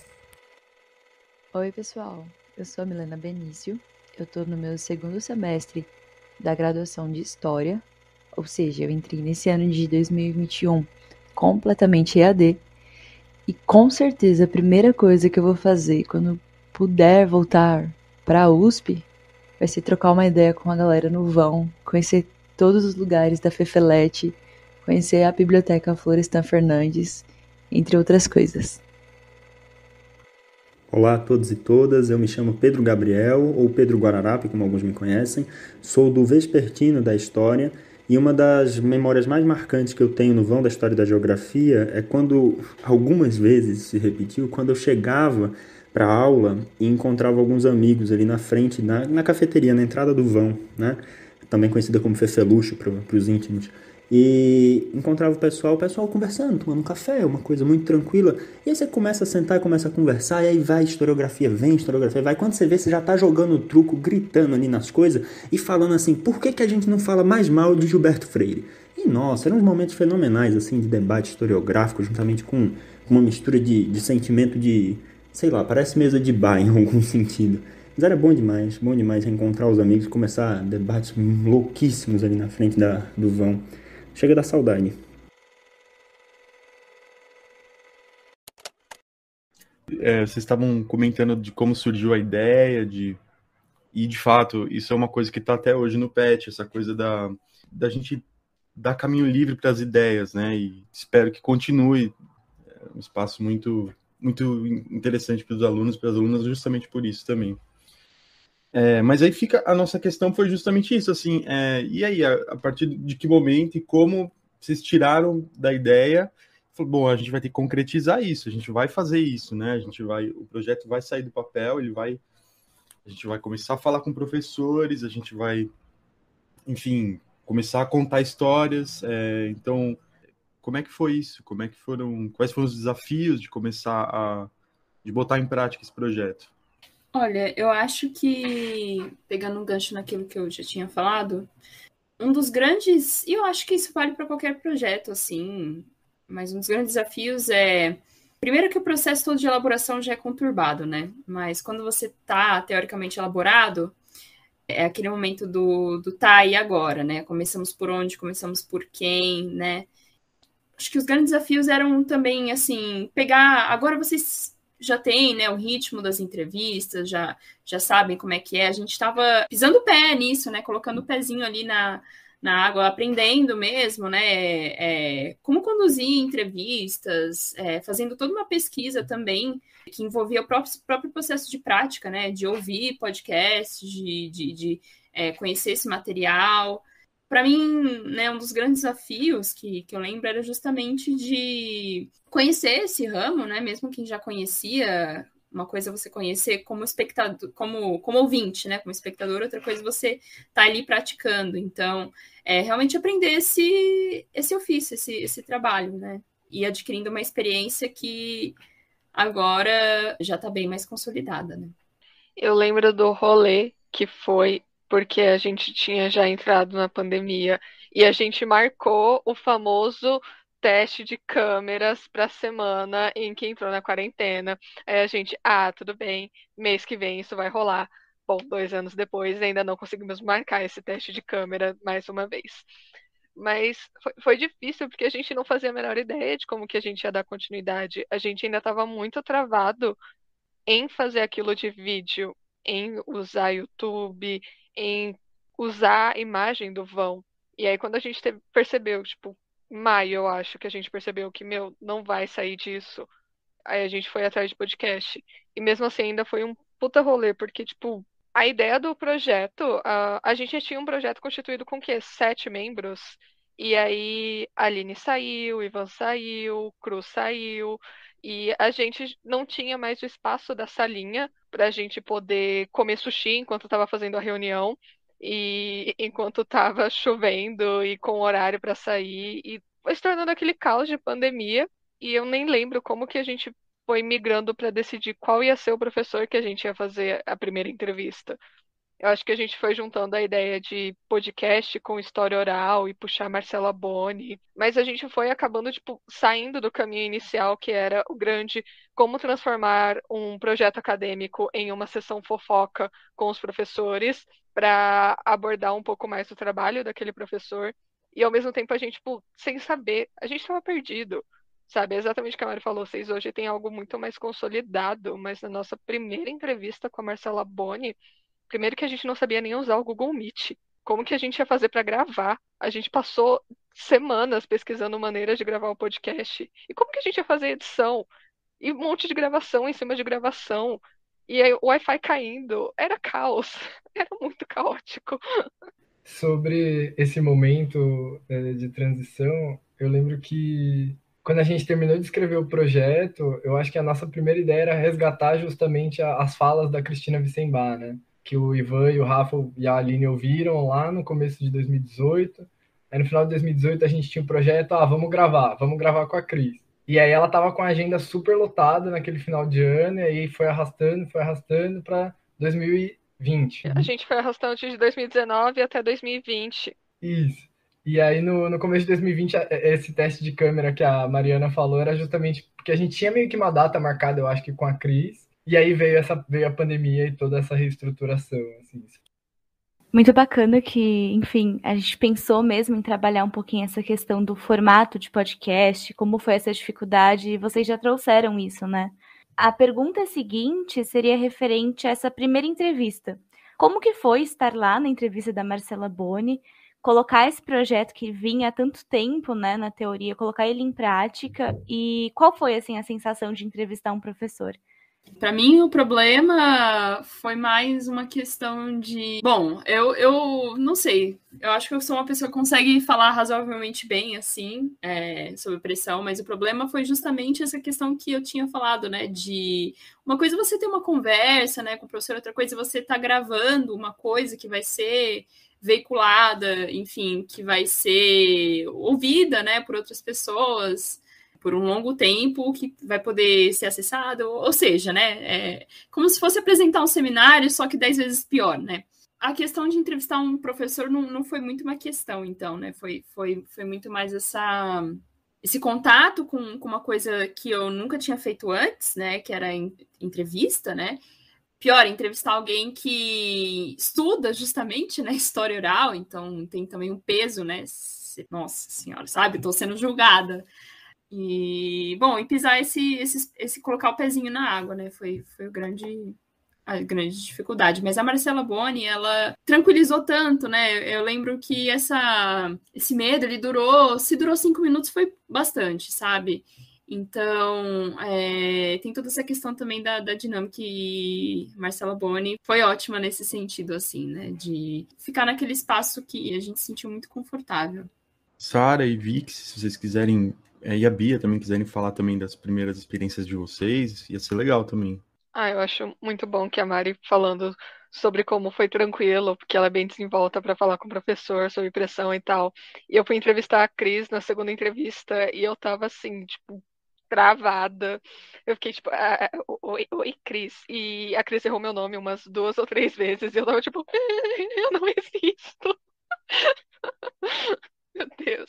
Oi, pessoal, eu sou a Milena Benício, eu tô no meu segundo semestre da graduação de História. Ou seja, eu entrei nesse ano de dois mil e vinte e um completamente E A D. E com certeza a primeira coisa que eu vou fazer quando puder voltar para a U S P vai ser trocar uma ideia com a galera no vão, conhecer todos os lugares da Fefelete, conhecer a Biblioteca Florestan Fernandes, entre outras coisas.
Olá a todos e todas, eu me chamo Pedro Gabriel, ou Pedro Guararapi, como alguns me conhecem, sou do Vespertino da História. E uma das memórias mais marcantes que eu tenho no vão da História da Geografia é quando, algumas vezes se repetiu, quando eu chegava para a aula e encontrava alguns amigos ali na frente, na, na cafeteria, na entrada do vão, né? Também conhecida como Fefeluxo para os íntimos. E encontrava o pessoal, o pessoal conversando, tomando um café, uma coisa muito tranquila. E aí você começa a sentar e começa a conversar, e aí vai, historiografia vem, historiografia vai. Quando você vê, você já tá jogando o truco, gritando ali nas coisas e falando assim, por que que a gente não fala mais mal de Gilberto Freire? E nossa, eram uns momentos fenomenais, assim, de debate historiográfico, juntamente com, com uma mistura de, de sentimento de, sei lá, parece mesa de bar em algum sentido. Mas era bom demais, bom demais reencontrar os amigos e começar debates louquíssimos ali na frente da, do vão. Chega da saudade.
É, vocês estavam comentando de como surgiu a ideia, de e de fato, isso é uma coisa que está até hoje no P E T, essa coisa da, da gente dar caminho livre para as ideias, né? E espero que continue. É um espaço muito, muito interessante para os alunos, para as alunas, justamente por isso também. É, mas aí fica, a nossa questão foi justamente isso, assim, é, e aí, a, a partir de que momento e como vocês tiraram da ideia, falou, bom, a gente vai ter que concretizar isso, a gente vai fazer isso, né, a gente vai, o projeto vai sair do papel, ele vai, a gente vai começar a falar com professores, a gente vai, enfim, começar a contar histórias, é, então, como é que foi isso? Como é que foram, quais foram os desafios de começar a, de botar em prática esse projeto?
Olha, eu acho que, pegando um gancho naquilo que eu já tinha falado, um dos grandes, e eu acho que isso vale para qualquer projeto, assim, mas um dos grandes desafios é, primeiro que o processo todo de elaboração já é conturbado, né? Mas quando você está teoricamente elaborado, é aquele momento do, do tá e agora, né? Começamos por onde, começamos por quem, né? Acho que os grandes desafios eram também, assim, pegar, agora vocês já têm, né, o ritmo das entrevistas, já, já sabem como é que é. A gente estava pisando o pé nisso, né, colocando o pezinho ali na, na água, aprendendo mesmo, né, é, como conduzir entrevistas, é, fazendo toda uma pesquisa também, que envolvia o próprio, próprio processo de prática, né, de ouvir podcasts, de, de, de é, conhecer esse material. Para mim, né, um dos grandes desafios que, que eu lembro era justamente de conhecer esse ramo, né, mesmo quem já conhecia. Uma coisa é você conhecer como espectador, como, como ouvinte, né, como espectador, outra coisa é você estar ali praticando. Então, é realmente aprender esse, esse ofício, esse, esse trabalho, né, e adquirindo uma experiência que agora já está bem mais consolidada, né.
Eu lembro do rolê que foi porque a gente tinha já entrado na pandemia e a gente marcou o famoso teste de câmeras para a semana em que entrou na quarentena. Aí a gente, ah, tudo bem, mês que vem isso vai rolar. Bom, dois anos depois ainda não conseguimos marcar esse teste de câmera mais uma vez. Mas foi, foi difícil porque a gente não fazia a menor ideia de como que a gente ia dar continuidade. A gente ainda estava muito travado em fazer aquilo de vídeo, em usar YouTube, em usar a imagem do vão. E aí quando a gente teve, percebeu, tipo, maio, eu acho que a gente percebeu que, meu, não vai sair disso. Aí a gente foi atrás de podcast. E mesmo assim ainda foi um puta rolê, porque, tipo, a ideia do projeto, a, a gente já tinha um projeto constituído com o quê? Sete membros. E aí a Aline saiu, o Ivan saiu, o Cruz saiu. E a gente não tinha mais o espaço da salinha para a gente poder comer sushi enquanto estava fazendo a reunião e enquanto estava chovendo e com horário para sair. E foi se tornando aquele caos de pandemia. E eu nem lembro como que a gente foi migrando para decidir qual ia ser o professor que a gente ia fazer a primeira entrevista. Eu acho que a gente foi juntando a ideia de podcast com história oral e puxar Marcela Boni, mas a gente foi acabando, tipo, saindo do caminho inicial, que era o grande como transformar um projeto acadêmico em uma sessão fofoca com os professores, para abordar um pouco mais o trabalho daquele professor, e ao mesmo tempo a gente, tipo, sem saber, a gente estava perdido, sabe? É exatamente o que a Mari falou, vocês hoje têm algo muito mais consolidado, mas na nossa primeira entrevista com a Marcela Boni, primeiro que a gente não sabia nem usar o Google Meet. Como que a gente ia fazer para gravar? A gente passou semanas pesquisando maneiras de gravar o podcast. E como que a gente ia fazer edição? E um monte de gravação em cima de gravação. E aí o Wi-Fi caindo. Era caos. Era muito caótico.
Sobre esse momento é, de transição, eu lembro que quando a gente terminou de escrever o projeto, eu acho que a nossa primeira ideia era resgatar justamente a, as falas da Cristina Witzenbach, né? Que o Ivan e o Rafa e a Aline ouviram lá no começo de dois mil e dezoito. Aí no final de dois mil e dezoito a gente tinha um projeto, ah, vamos gravar, vamos gravar com a Cris. E aí ela tava com a agenda super lotada naquele final de ano, e aí foi arrastando, foi arrastando para dois mil e vinte.
A gente foi arrastando de dois mil e dezenove até dois mil e vinte.
Isso. E aí no, no começo de dois mil e vinte, esse teste de câmera que a Mariana falou era justamente porque a gente tinha meio que uma data marcada, eu acho que com a Cris. E aí veio, essa, veio a pandemia e toda essa reestruturação. Assim.
Muito bacana que, enfim, a gente pensou mesmo em trabalhar um pouquinho essa questão do formato de podcast, como foi essa dificuldade, e vocês já trouxeram isso, né? A pergunta seguinte seria referente a essa primeira entrevista. Como que foi estar lá na entrevista da Marcela Boni, colocar esse projeto que vinha há tanto tempo, né, na teoria, colocar ele em prática, e qual foi, assim, a sensação de entrevistar um professor?
Para mim, o problema foi mais uma questão de... Bom, eu, eu não sei. Eu acho que eu sou uma pessoa que consegue falar razoavelmente bem, assim, é, sob pressão, mas o problema foi justamente essa questão que eu tinha falado, né? De uma coisa é você ter uma conversa, né, com o professor, outra coisa é você estar tá gravando uma coisa que vai ser veiculada, enfim, que vai ser ouvida, né, por outras pessoas por um longo tempo, que vai poder ser acessado, ou seja, né, é como se fosse apresentar um seminário, só que dez vezes pior, né. A questão de entrevistar um professor não, não foi muito uma questão, então, né, foi, foi, foi muito mais essa, esse contato com, com uma coisa que eu nunca tinha feito antes, né, que era entrevista, né. Pior, entrevistar alguém que estuda justamente, né, história oral, então tem também um peso, né, nossa senhora, sabe, estou sendo julgada. E, bom, e pisar esse, esse, esse colocar o pezinho na água, né? Foi, foi o grande, a grande dificuldade. Mas a Marcela Boni, ela tranquilizou tanto, né? Eu lembro que essa, esse medo, ele durou, se durou cinco minutos, foi bastante, sabe? Então, é, tem toda essa questão também da, da dinâmica, e Marcela Boni foi ótima nesse sentido, assim, né? De ficar naquele espaço que a gente se sentiu muito confortável.
Sara e Vix, se vocês quiserem, é, e a Bia também quiserem falar também das primeiras experiências de vocês, ia ser legal também.
Ah, eu acho muito bom que a Mari falando sobre como foi tranquilo, porque ela é bem desenvolta para falar com o professor sobre pressão e tal. E eu fui entrevistar a Cris na segunda entrevista e eu tava assim, tipo, travada. Eu fiquei tipo, ah, oi, oi, Cris. E a Cris errou meu nome umas duas ou três vezes e eu tava tipo, eu não existo. Meu Deus.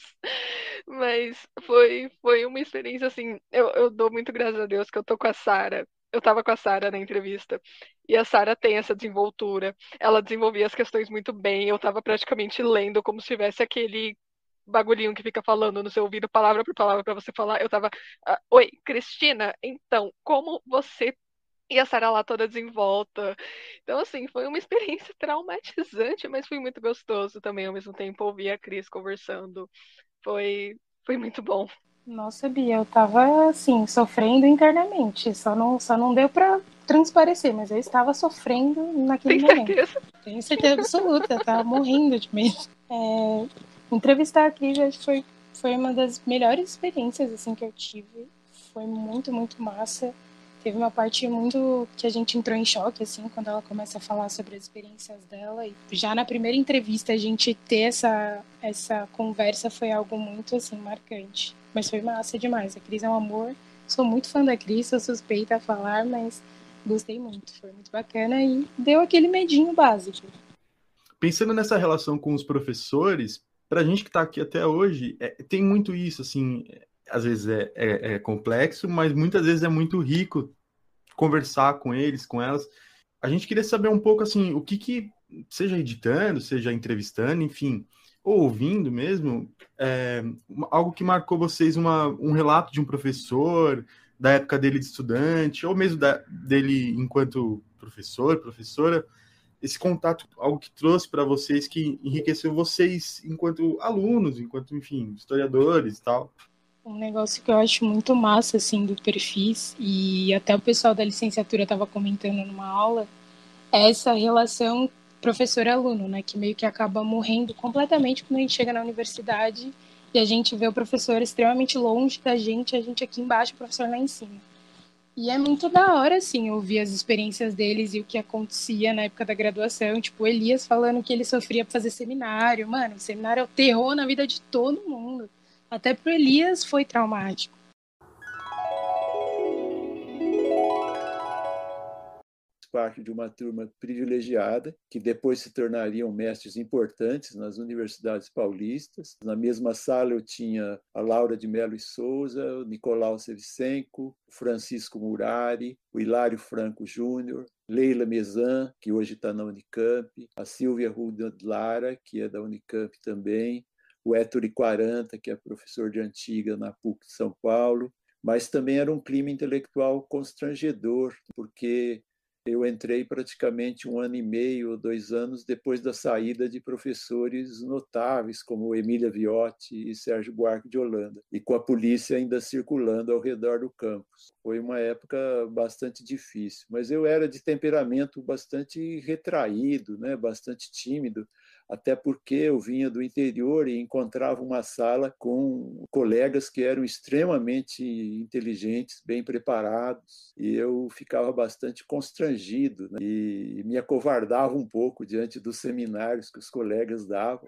Mas foi, foi uma experiência assim. Eu, eu dou muito graças a Deus que eu tô com a Sara. Eu tava com a Sara na entrevista. E a Sara tem essa desenvoltura. Ela desenvolvia as questões muito bem. Eu tava praticamente lendo como se tivesse aquele bagulhinho que fica falando no seu ouvido, palavra por palavra, pra você falar. Eu tava. ah, Oi, Cristina, então, como você. E a Sara lá toda desenvolta. Então, assim, foi uma experiência traumatizante, mas foi muito gostoso também, ao mesmo tempo, ouvir a Cris conversando. Foi, foi muito bom.
Nossa, Bia, eu tava, assim, sofrendo internamente. Só não, só não deu pra transparecer, mas eu estava sofrendo naquele
Tem
momento.
certeza?
Tenho certeza absoluta, eu tava morrendo de medo. É, entrevistar a Cris acho que foi, foi uma das melhores experiências, assim, que eu tive. Foi muito, muito massa. Teve uma parte muito que a gente entrou em choque, assim, quando ela começa a falar sobre as experiências dela. E já na primeira entrevista, a gente ter essa, essa conversa foi algo muito, assim, marcante. Mas foi massa demais. A Cris é um amor. Sou muito fã da Cris, sou suspeita a falar, mas gostei muito. Foi muito bacana e deu aquele medinho básico.
Pensando nessa relação com os professores, pra gente que tá aqui até hoje, é, tem muito isso, assim, às vezes é, é, é complexo, mas muitas vezes é muito rico conversar com eles, com elas. A gente queria saber um pouco, assim, o que que, seja editando, seja entrevistando, enfim, ou ouvindo mesmo, é, algo que marcou vocês, uma, um relato de um professor, da época dele de estudante, ou mesmo da, dele enquanto professor, professora, esse contato, algo que trouxe para vocês, que enriqueceu vocês enquanto alunos, enquanto, enfim, historiadores e tal.
Um negócio que eu acho muito massa, assim, do Perfis, e até o pessoal da licenciatura estava comentando numa aula, é essa relação professor-aluno, né, que meio que acaba morrendo completamente quando a gente chega na universidade e a gente vê o professor extremamente longe da gente, a gente aqui embaixo, o professor lá em cima. E é muito da hora, assim, ouvir as experiências deles e o que acontecia na época da graduação. Tipo, o Elias falando que ele sofria para fazer seminário. Mano, o seminário é o terror na vida de todo mundo. Até pro Elias foi traumático.
Parte de uma turma privilegiada, que depois se tornariam mestres importantes nas universidades paulistas. Na mesma sala eu tinha a Laura de Mello e Souza, o Nicolau Sevicenco, o Francisco Murari, o Hilário Franco Júnior, Leila Mezan, que hoje está na Unicamp, a Silvia Ruda Lara, que é da Unicamp também, o Héctor Quaranta, que é professor de Antiga na P U C de São Paulo, mas também era um clima intelectual constrangedor, porque eu entrei praticamente um ano e meio ou dois anos depois da saída de professores notáveis como Emília Viotti e Sérgio Buarque de Holanda, e com a polícia ainda circulando ao redor do campus. Foi uma época bastante difícil, mas eu era de temperamento bastante retraído, né, bastante tímido, até porque eu vinha do interior e encontrava uma sala com colegas que eram extremamente inteligentes, bem preparados, e eu ficava bastante constrangido, né? E me acovardava um pouco diante dos seminários que os colegas davam.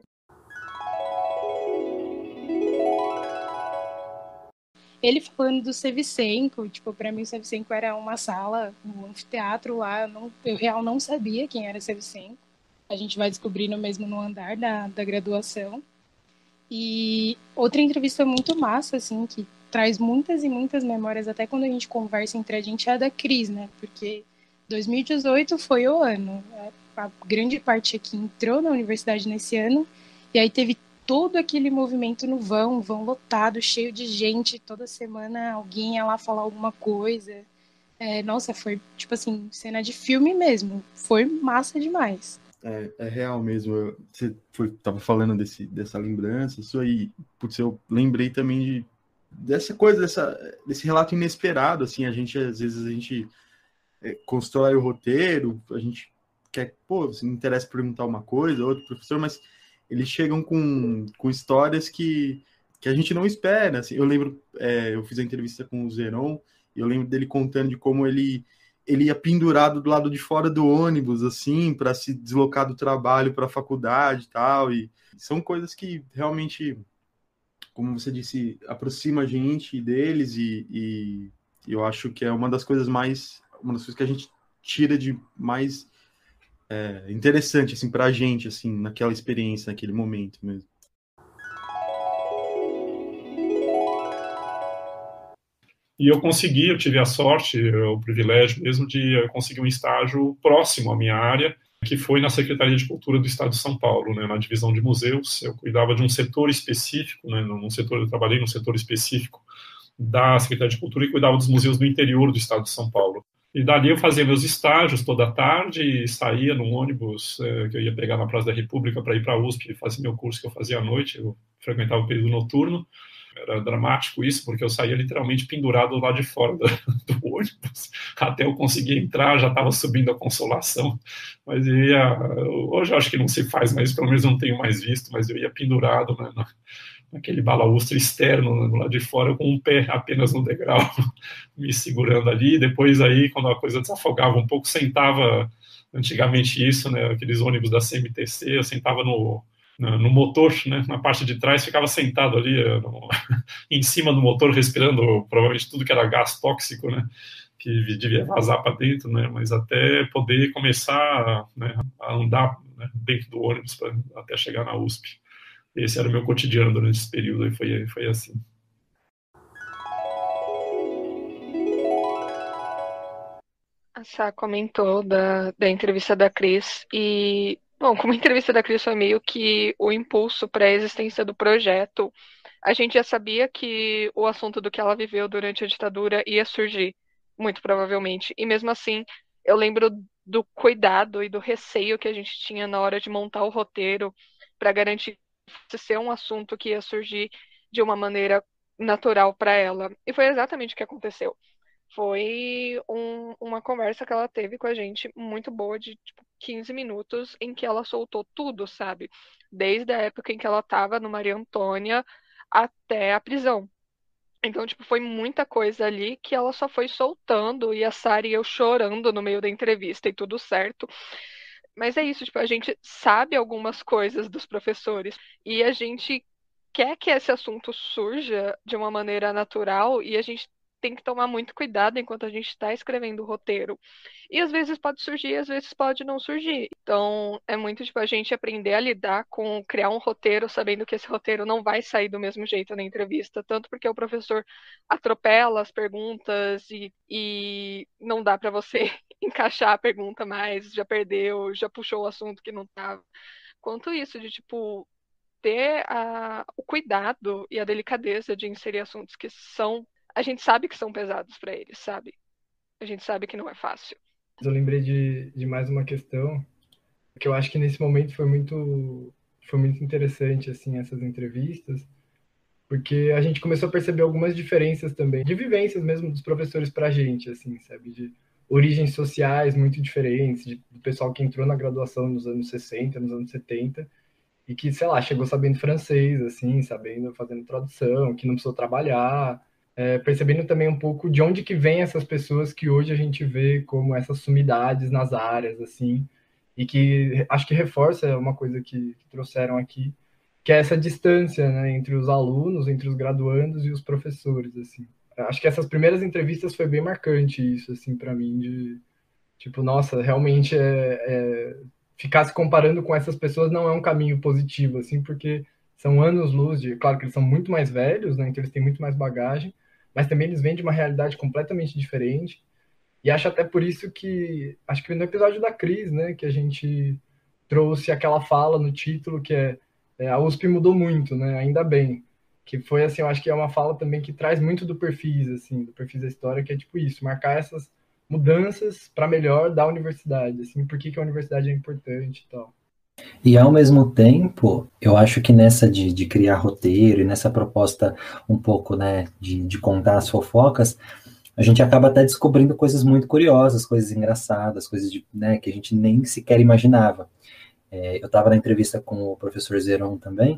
Ele falando do Sevicenco, tipo, para mim o Sevicenco era uma sala, um anfiteatro lá, eu, não, eu real não sabia quem era Sevicenco. A gente vai descobrindo mesmo no andar da, da graduação. E outra entrevista muito massa, assim, que traz muitas e muitas memórias, até quando a gente conversa entre a gente, é a da Cris, né? Porque dois mil e dezoito foi o ano. A grande parte aqui entrou na universidade nesse ano, e aí teve todo aquele movimento no vão, vão lotado, cheio de gente, toda semana alguém ia lá falar alguma coisa. É, nossa, foi, tipo assim, cena de filme mesmo. Foi massa demais.
É, é real mesmo. Eu, você foi, tava falando desse, dessa lembrança, isso aí, putz, eu lembrei também de, dessa coisa, dessa, desse relato inesperado, assim, a gente, às vezes, a gente é, constrói o roteiro, a gente quer, pô, se interessa perguntar uma coisa, outro professor, mas eles chegam com, com histórias que, que a gente não espera, assim. Eu lembro, é, eu fiz a entrevista com o Zeron, e eu lembro dele contando de como ele ele ia pendurado do lado de fora do ônibus, assim, para se deslocar do trabalho para a faculdade e tal, e são coisas que realmente, como você disse, aproxima a gente deles, e, e eu acho que é uma das coisas mais, uma das coisas que a gente tira de mais é, interessante, assim, para a gente, assim, naquela experiência, naquele momento mesmo.
E eu consegui, eu tive a sorte, o privilégio mesmo de conseguir um estágio próximo à minha área, que foi na Secretaria de Cultura do Estado de São Paulo, né, na divisão de museus. Eu cuidava de um setor específico, né, num setor, eu trabalhei num setor específico da Secretaria de Cultura e cuidava dos museus do interior do Estado de São Paulo. E dali eu fazia meus estágios toda tarde e saía num ônibus é, que eu ia pegar na Praça da República para ir para a U S P e fazer meu curso que eu fazia à noite. Eu frequentava o período noturno. Era dramático isso, porque eu saía literalmente pendurado lá de fora do, do ônibus. Até eu conseguir entrar, já estava subindo a Consolação. Mas eu ia, hoje eu acho que não se faz mais, pelo menos não tenho mais visto, mas eu ia pendurado, né, na, naquele balaústre externo, né, lá de fora, com um pé apenas no degrau, me segurando ali. Depois aí, quando a coisa desafogava um pouco, sentava, antigamente isso, né, aqueles ônibus da C M T C, eu sentava no... no motor, né, na parte de trás, ficava sentado ali no, em cima do motor, respirando provavelmente tudo que era gás tóxico, né, que devia vazar para dentro, né, mas até poder começar, né, a andar, né, dentro do ônibus pra, até chegar na U S P. Esse era o meu cotidiano durante esse período, e foi, foi assim.
A Sá comentou da, da entrevista da Cris, e bom, como a entrevista da Cris foi meio que o impulso para a existência do projeto, a gente já sabia que o assunto do que ela viveu durante a ditadura ia surgir, muito provavelmente. E mesmo assim, eu lembro do cuidado e do receio que a gente tinha na hora de montar o roteiro para garantir que ser um assunto que ia surgir de uma maneira natural para ela. E foi exatamente o que aconteceu. Foi um, uma conversa que ela teve com a gente muito boa, de tipo, quinze minutos, em que ela soltou tudo, sabe? Desde a época em que ela estava no Maria Antônia até a prisão. Então, tipo, foi muita coisa ali que ela só foi soltando, e a Sara e eu chorando no meio da entrevista e tudo certo. Mas é isso, tipo, a gente sabe algumas coisas dos professores e a gente quer que esse assunto surja de uma maneira natural, e a gente tem que tomar muito cuidado enquanto a gente está escrevendo o roteiro. E às vezes pode surgir, às vezes pode não surgir. Então, é muito tipo a gente aprender a lidar com criar um roteiro, sabendo que esse roteiro não vai sair do mesmo jeito na entrevista, tanto porque o professor atropela as perguntas e, e não dá para você encaixar a pergunta mais, já perdeu, já puxou o assunto que não estava. Quanto isso, de tipo ter a, o cuidado e a delicadeza de inserir assuntos que são, a gente sabe que são pesados para eles, sabe? A gente sabe que não é fácil.
Eu lembrei de, de mais uma questão, que eu acho que nesse momento foi muito, foi muito interessante, assim, essas entrevistas, porque a gente começou a perceber algumas diferenças também, de vivências mesmo dos professores pra gente, assim, sabe? De origens sociais muito diferentes, de, do pessoal que entrou na graduação nos anos sessenta, nos anos setenta, e que, sei lá, chegou sabendo francês, assim, sabendo, fazendo tradução, que não precisou trabalhar, é, percebendo também um pouco de onde que vem essas pessoas que hoje a gente vê como essas sumidades nas áreas, assim, e que acho que reforça uma coisa que, que trouxeram aqui, que é essa distância, né, entre os alunos, entre os graduandos e os professores, assim. Acho que essas primeiras entrevistas foi bem marcante isso, assim, para mim, de, tipo, nossa, realmente é, é, ficar se comparando com essas pessoas não é um caminho positivo, assim, porque são anos-luz de, claro que eles são muito mais velhos, né, então eles têm muito mais bagagem, mas também eles vêm de uma realidade completamente diferente, e acho até por isso que, acho que no episódio da Cris, né, que a gente trouxe aquela fala no título que é É, a U S P mudou muito, né? Ainda bem. Que foi, assim, eu acho que é uma fala também que traz muito do perfis, assim, do perfis da história, que é tipo isso, marcar essas mudanças para melhor da universidade, assim, por que, que a universidade é importante e tal.
E ao mesmo tempo, eu acho que nessa de, de criar roteiro e nessa proposta um pouco, né, de, de contar as fofocas, a gente acaba até descobrindo coisas muito curiosas, coisas engraçadas, coisas de, né, que a gente nem sequer imaginava. É, eu estava na entrevista com o professor Zeron também,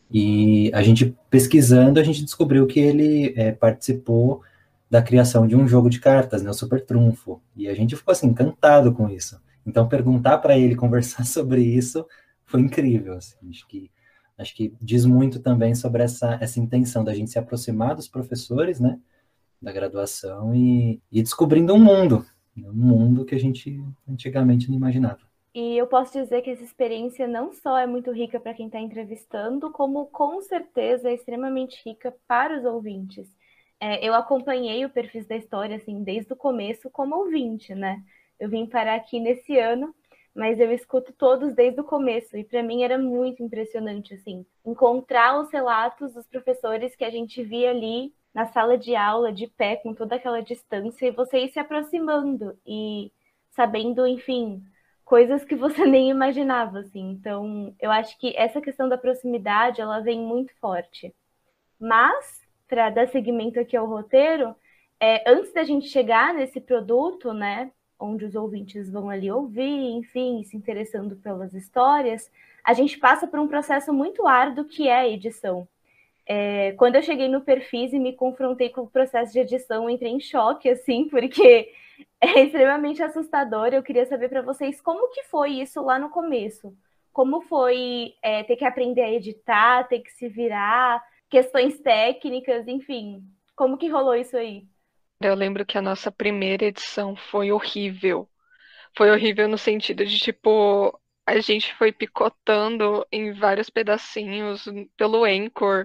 e a gente pesquisando, a gente descobriu que ele é, participou da criação de um jogo de cartas, né, o Super Trunfo, e a gente ficou assim, encantado com isso. Então, perguntar para ele, conversar sobre isso, foi incrível. Assim. Acho que, acho que diz muito também sobre essa, essa intenção da gente se aproximar dos professores, né, da graduação e, e descobrindo um mundo, um mundo que a gente antigamente não imaginava.
E eu posso dizer que essa experiência não só é muito rica para quem está entrevistando, como com certeza é extremamente rica para os ouvintes. É, eu acompanhei o Perfis da História assim, desde o começo como ouvinte, né? Eu vim parar aqui nesse ano, mas eu escuto todos desde o começo. E para mim era muito impressionante assim, encontrar os relatos dos professores que a gente via ali na sala de aula, de pé, com toda aquela distância, e você ir se aproximando e sabendo, enfim, coisas que você nem imaginava, assim. Então, eu acho que essa questão da proximidade, ela vem muito forte. Mas, para dar seguimento aqui ao roteiro, é, antes da gente chegar nesse produto, né, onde os ouvintes vão ali ouvir, enfim, se interessando pelas histórias, a gente passa por um processo muito árduo que é a edição. É, quando eu cheguei no Perfis e me confrontei com o processo de edição, eu entrei em choque, assim, porque é extremamente assustador. Eu queria saber para vocês como que foi isso lá no começo. Como foi é, ter que aprender a editar, ter que se virar, questões técnicas, enfim. Como que rolou isso aí?
Eu lembro que a nossa primeira edição foi horrível. Foi horrível no sentido de, tipo, a gente foi picotando em vários pedacinhos pelo Anchor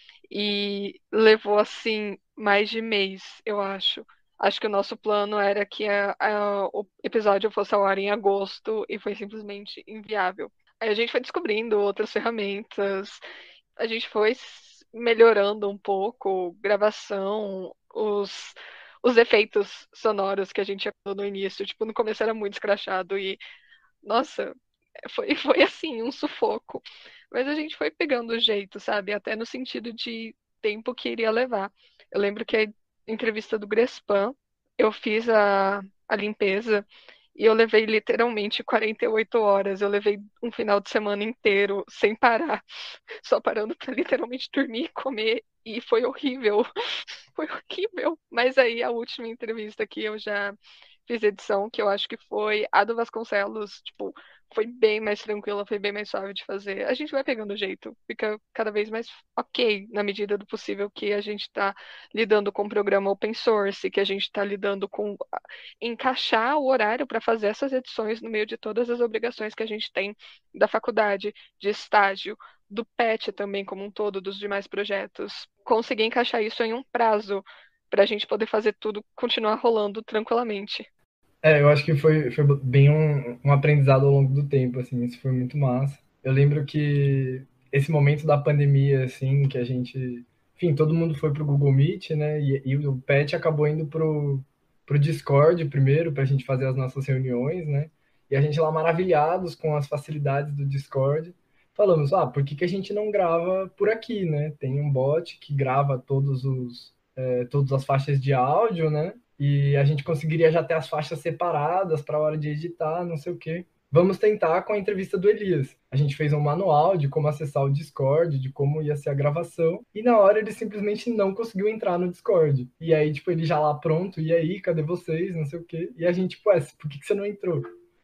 e levou, assim, mais de mês, eu acho. Acho que o nosso plano era que a, a, o episódio fosse ao ar em agosto e foi simplesmente inviável. Aí a gente foi descobrindo outras ferramentas, a gente foi melhorando um pouco, gravação, os, os efeitos sonoros que a gente achou no início. Tipo, no começo era muito escrachado e, nossa, foi, foi assim, um sufoco. Mas a gente foi pegando o jeito, sabe? Até no sentido de tempo que iria levar. Eu lembro que a entrevista do Grespan, eu fiz a, a limpeza e eu levei literalmente quarenta e oito horas. Eu levei um final de semana inteiro sem parar, só parando para literalmente dormir e comer. E foi horrível. Foi horrível. Mas aí a última entrevista que eu já fiz edição, que eu acho que foi a do Vasconcelos, tipo, foi bem mais tranquila, foi bem mais suave de fazer. A gente vai pegando o jeito, fica cada vez mais ok, na medida do possível que a gente está lidando com o programa open source, que a gente está lidando com encaixar o horário para fazer essas edições no meio de todas as obrigações que a gente tem da faculdade, de estágio, do P E T também como um todo, dos demais projetos. Conseguir encaixar isso em um prazo para a gente poder fazer tudo continuar rolando tranquilamente.
É, eu acho que foi, foi bem um, um aprendizado ao longo do tempo, assim, isso foi muito massa. Eu lembro que esse momento da pandemia, assim, que a gente... Enfim, todo mundo foi pro Google Meet, né, e, e o P E T acabou indo pro, pro Discord primeiro, pra gente fazer as nossas reuniões, né, e a gente lá maravilhados com as facilidades do Discord, falamos, ah, por que que a gente não grava por aqui, né? Tem um bot que grava todos os, é, todas as faixas de áudio, né? E a gente conseguiria já ter as faixas separadas para a hora de editar, não sei o quê. Vamos tentar com a entrevista do Elias. A gente fez um manual de como acessar o Discord, de como ia ser a gravação, e na hora ele simplesmente não conseguiu entrar no Discord. E aí, tipo, ele já lá pronto, e aí, cadê vocês, não sei o quê. E a gente, tipo, ué, por que que você não entrou?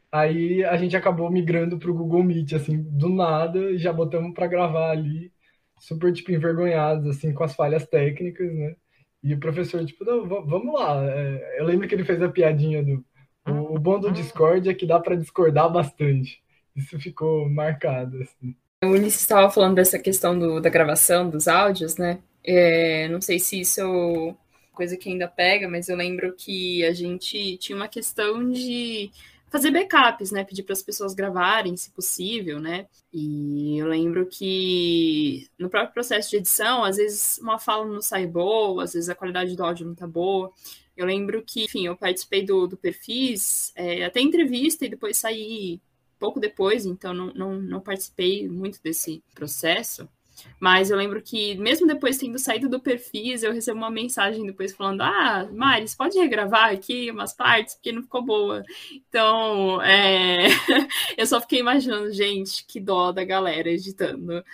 Aí a gente acabou migrando pro Google Meet, assim, do nada, e já botamos para gravar ali, super, tipo, envergonhados, assim, com as falhas técnicas, né? E o professor, tipo, não, vamos lá. É, eu lembro que ele fez a piadinha do... O, o bom do Discord é que dá para discordar bastante. Isso ficou marcado, assim.
O Ulisses estava falando dessa questão do, da gravação dos áudios, né? É, não sei se isso é coisa que ainda pega, mas eu lembro que a gente tinha uma questão de fazer backups, né? Pedir para as pessoas gravarem, se possível, né? E eu lembro que no próprio processo de edição, às vezes uma fala não sai boa, às vezes a qualidade do áudio não tá boa. Eu lembro que, enfim, eu participei do, do Perfis, é, até entrevista, e depois saí pouco depois, então não, não, não participei muito desse processo. Mas eu lembro que, mesmo depois tendo saído do Perfis, eu recebo uma mensagem depois falando: ah, Mari, você pode regravar aqui umas partes, porque não ficou boa. Então, é... eu só fiquei imaginando, gente, que dó da galera editando.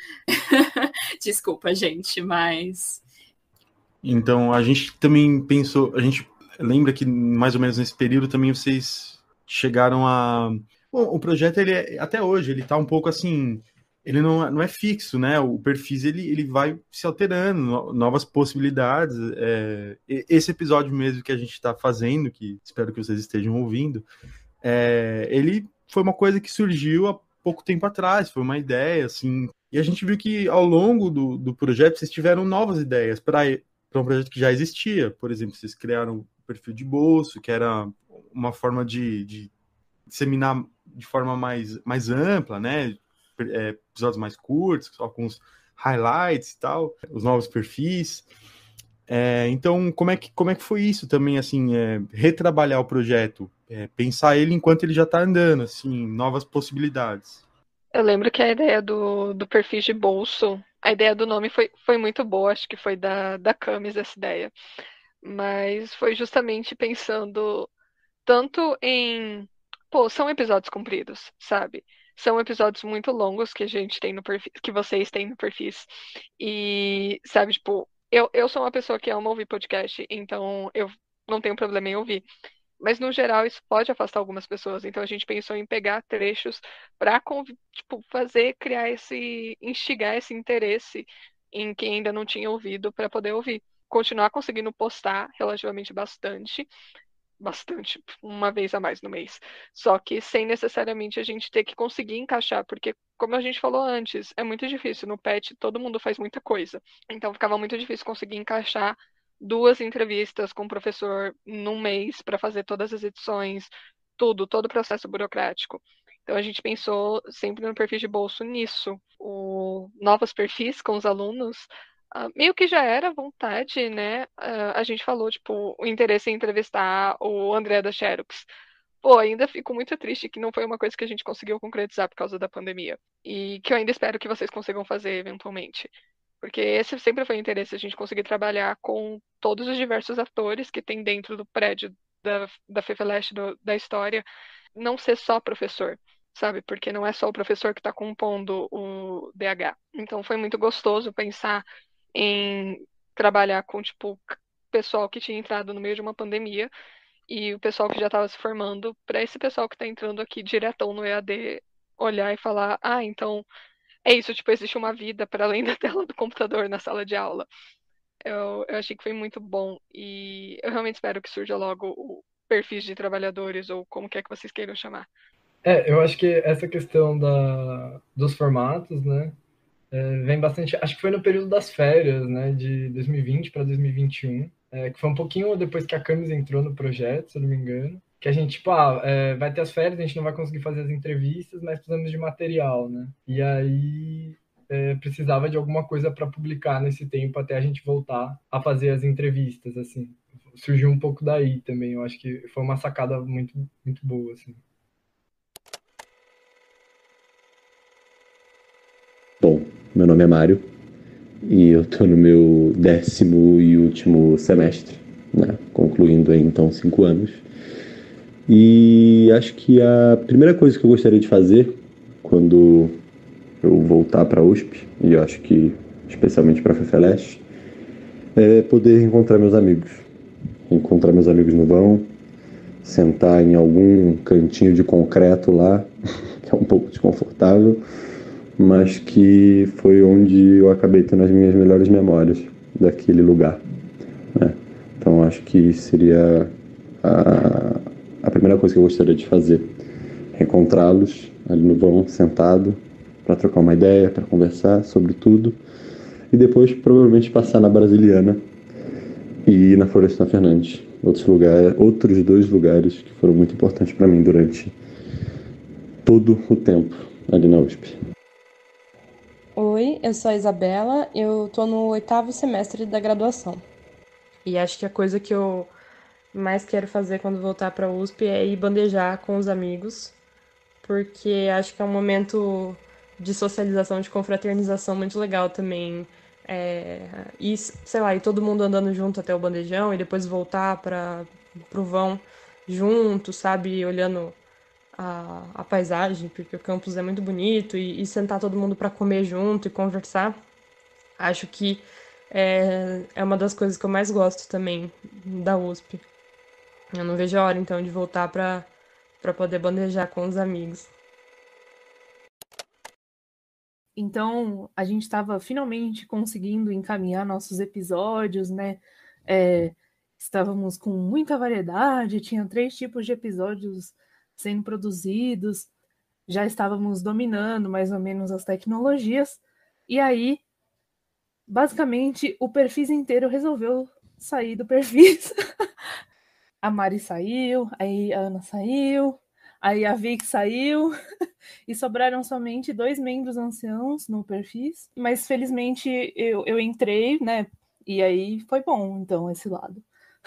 Desculpa, gente, mas...
Então, a gente também pensou, a gente lembra que mais ou menos nesse período também vocês chegaram a... Bom, o projeto, ele é, até hoje, ele tá um pouco assim... Ele não, não é fixo, né? O Perfis, ele, ele vai se alterando, no, novas possibilidades. É, esse episódio mesmo que a gente está fazendo, que espero que vocês estejam ouvindo, é, ele foi uma coisa que surgiu há pouco tempo atrás, foi uma ideia, assim. E a gente viu que ao longo do, do projeto vocês tiveram novas ideias para um projeto que já existia. Por exemplo, vocês criaram o perfil de bolso, que era uma forma de, de disseminar de forma mais, mais ampla, né? É, episódios mais curtos, só com os highlights e tal, os novos perfis. É, então, como é, que, como é que foi isso também, assim, é, retrabalhar o projeto, é, pensar ele enquanto ele já está andando, assim, novas possibilidades?
Eu lembro que a ideia do, do perfil de bolso, a ideia do nome foi, foi muito boa, acho que foi da, da Camis essa ideia, mas foi justamente pensando tanto em, pô, são episódios compridos, sabe? São episódios muito longos que a gente tem no perfil, que vocês têm no Perfis. E, sabe, tipo, eu, eu sou uma pessoa que ama ouvir podcast, então eu não tenho problema em ouvir. Mas, no geral, isso pode afastar algumas pessoas. Então, a gente pensou em pegar trechos para, tipo, fazer, criar esse, instigar esse interesse em quem ainda não tinha ouvido para poder ouvir. Continuar conseguindo postar relativamente bastante, bastante, uma vez a mais no mês. Só que sem necessariamente a gente ter que conseguir encaixar, porque, como a gente falou antes, é muito difícil. No Pet, todo mundo faz muita coisa. Então, ficava muito difícil conseguir encaixar duas entrevistas com o professor num mês para fazer todas as edições, tudo, todo o processo burocrático. Então, a gente pensou sempre no perfil de bolso nisso. O novos perfis com os alunos, Uh, meio que já era vontade, né? Uh, a gente falou, tipo, o interesse em entrevistar o André da Xerox. Pô, ainda fico muito triste que não foi uma coisa que a gente conseguiu concretizar por causa da pandemia. E que eu ainda espero que vocês consigam fazer eventualmente. Porque esse sempre foi o interesse, a gente conseguir trabalhar com todos os diversos atores que tem dentro do prédio da, da FEFELESH, do, da história. Não ser só professor, sabe? Porque não é só o professor que está compondo o D H. Então foi muito gostoso pensar em trabalhar com, tipo, pessoal que tinha entrado no meio de uma pandemia e o pessoal que já estava se formando, para esse pessoal que está entrando aqui diretão no E A D olhar e falar: ah, então é isso, tipo, existe uma vida para além da tela do computador na sala de aula. Eu, eu achei que foi muito bom e eu realmente espero que surja logo o perfis de trabalhadores, ou como quer que vocês queiram chamar.
É, eu acho que essa questão da, dos formatos, né, É, vem bastante, acho que foi no período das férias, né, de dois mil e vinte para dois mil e vinte e um, é, que foi um pouquinho depois que a Camis entrou no projeto, se eu não me engano, que a gente, tipo, ah, é, vai ter as férias, a gente não vai conseguir fazer as entrevistas, mas precisamos de material, né, e aí é, precisava de alguma coisa para publicar nesse tempo até a gente voltar a fazer as entrevistas, assim, surgiu um pouco daí também, eu acho que foi uma sacada muito, muito boa, assim.
Bom, meu nome é Mário e eu estou no meu décimo e último semestre, né? Concluindo aí então cinco anos. E acho que a primeira coisa que eu gostaria de fazer quando eu voltar para a U S P, e eu acho que especialmente para a FEFELESH, é poder encontrar meus amigos. Encontrar meus amigos no vão, sentar em algum cantinho de concreto lá, que é um pouco desconfortável, mas que foi onde eu acabei tendo as minhas melhores memórias daquele lugar, né? Então acho que seria a, a primeira coisa que eu gostaria de fazer, reencontrá-los ali no vão, sentado, para trocar uma ideia, para conversar sobre tudo, e depois provavelmente passar na Brasiliana e na Florestan Fernandes, outros lugares, outros dois lugares que foram muito importantes para mim durante todo o tempo ali na U S P.
Oi, eu sou a Isabela, eu tô no oitavo semestre da graduação. E acho que a coisa que eu mais quero fazer quando voltar para a U S P é ir bandejar com os amigos, porque acho que é um momento de socialização, de confraternização muito legal também. É, e, sei lá, e todo mundo andando junto até o bandejão e depois voltar para pro vão junto, sabe, olhando a, a paisagem, porque o campus é muito bonito, e, e sentar todo mundo para comer junto e conversar. Acho que é, é uma das coisas que eu mais gosto também da U S P. Eu não vejo a hora, então, de voltar para para poder bandejar com os amigos.
Então, a gente estava finalmente conseguindo encaminhar nossos episódios, né? É, estávamos com muita variedade, tinha três tipos de episódios sendo produzidos, já estávamos dominando mais ou menos as tecnologias, e aí, basicamente, o Perfis inteiro resolveu sair do Perfis. A Mari saiu, aí a Ana saiu, aí a Vic saiu, e sobraram somente dois membros anciãos no Perfis, mas felizmente eu, eu entrei, né, e aí foi bom, então, esse lado.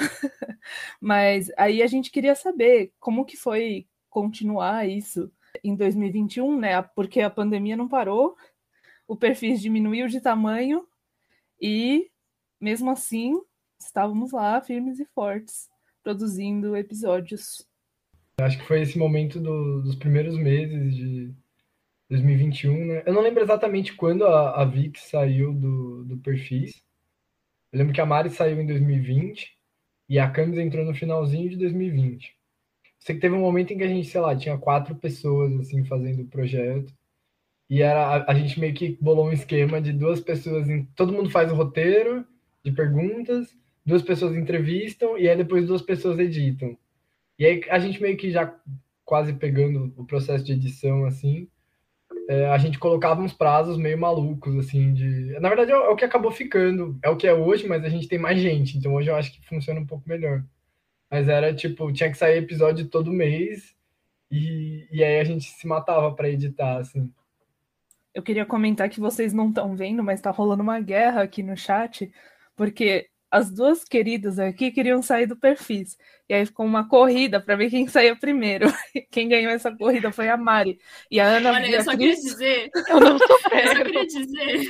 Mas aí a gente queria saber como que foi continuar isso em dois mil e vinte e um, né, porque a pandemia não parou, o Perfis diminuiu de tamanho, e mesmo assim, estávamos lá firmes e fortes, produzindo episódios.
Acho que foi esse momento do, dos primeiros meses de dois mil e vinte e um, né? Eu não lembro exatamente quando a, a Vic saiu do, do Perfis. Eu lembro que a Mari saiu em dois mil e vinte e a Camis entrou no finalzinho de dois mil e vinte. Sei que teve um momento em que a gente, sei lá, tinha quatro pessoas assim fazendo o projeto. E era, a, a gente meio que bolou um esquema de duas pessoas, em, todo mundo faz o roteiro de perguntas, duas pessoas entrevistam e aí depois duas pessoas editam. E aí a gente meio que já quase pegando o processo de edição, assim, é, a gente colocava uns prazos meio malucos, assim, de... Na verdade é o que acabou ficando, é o que é hoje, mas a gente tem mais gente, então hoje eu acho que funciona um pouco melhor. Mas era, tipo, tinha que sair episódio todo mês e, e aí a gente se matava para editar, assim.
Eu queria comentar que vocês não estão vendo, mas tá rolando uma guerra aqui no chat, porque as duas queridas aqui queriam sair do Perfis. E aí ficou uma corrida para ver quem saía primeiro. Quem ganhou essa corrida foi a Mari. E a Ana
Olha, eu só queria dizer...
Eu não sou
Eu só queria dizer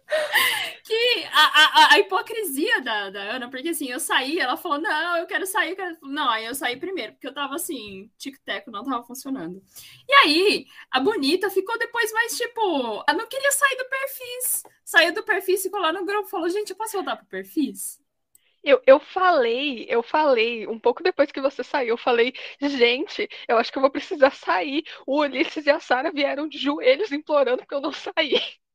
que a, a, a hipocrisia da, da Ana, porque assim, eu saí, ela falou, não, eu quero sair, eu quero... Não, aí eu saí primeiro, porque eu tava assim, tic-teco não tava funcionando. E aí, a Bonita ficou depois mais tipo, ela não queria sair do Perfis. Saiu do Perfis, ficou lá no grupo, falou, gente, eu posso voltar pro Perfis?
Eu, eu falei, eu falei, um pouco depois que você saiu, eu falei, gente, eu acho que eu vou precisar sair. O Ulisses e a Sara vieram de joelhos implorando porque eu não saí.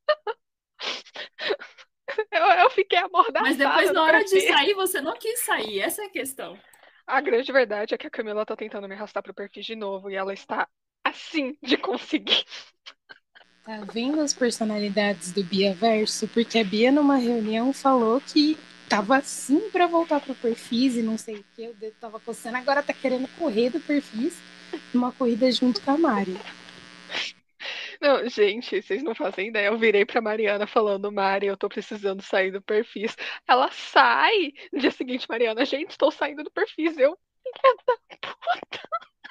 eu, eu fiquei amordaçada.
Mas depois, na hora de
Perfis.
sair, você não quis sair, essa é a questão.
A grande verdade é que a Camila tá tentando me arrastar pro Perfis de novo e ela está assim de conseguir.
Tá vendo as personalidades do Bia Verso? Porque a Bia, numa reunião, falou que tava assim pra voltar pro Perfis e não sei o que, o dedo tava coçando, agora tá querendo correr do Perfis numa corrida junto com a Mari.
Não, gente, vocês não fazem ideia. Eu virei pra Mariana falando, Mari, eu tô precisando sair do Perfis. Ela sai. No dia seguinte, Mariana, gente, estou saindo do Perfis. Eu, filha da puta.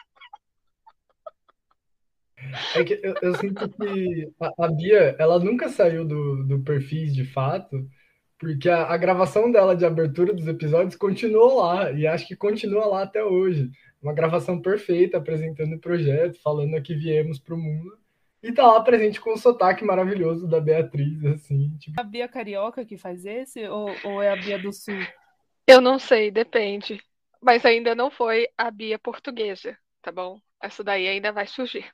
É que eu, eu sinto que a, a Bia, ela nunca saiu do, do Perfis de fato, porque a, a gravação dela de abertura dos episódios continuou lá, e acho que continua lá até hoje. Uma gravação perfeita, apresentando o projeto, falando que viemos pro mundo, e tá lá presente com o sotaque maravilhoso da Beatriz, assim. Tipo...
A Bia Carioca que faz esse, ou, ou é a Bia do Sul?
Eu não sei, depende. Mas ainda não foi a Bia portuguesa, tá bom? Essa daí ainda vai surgir.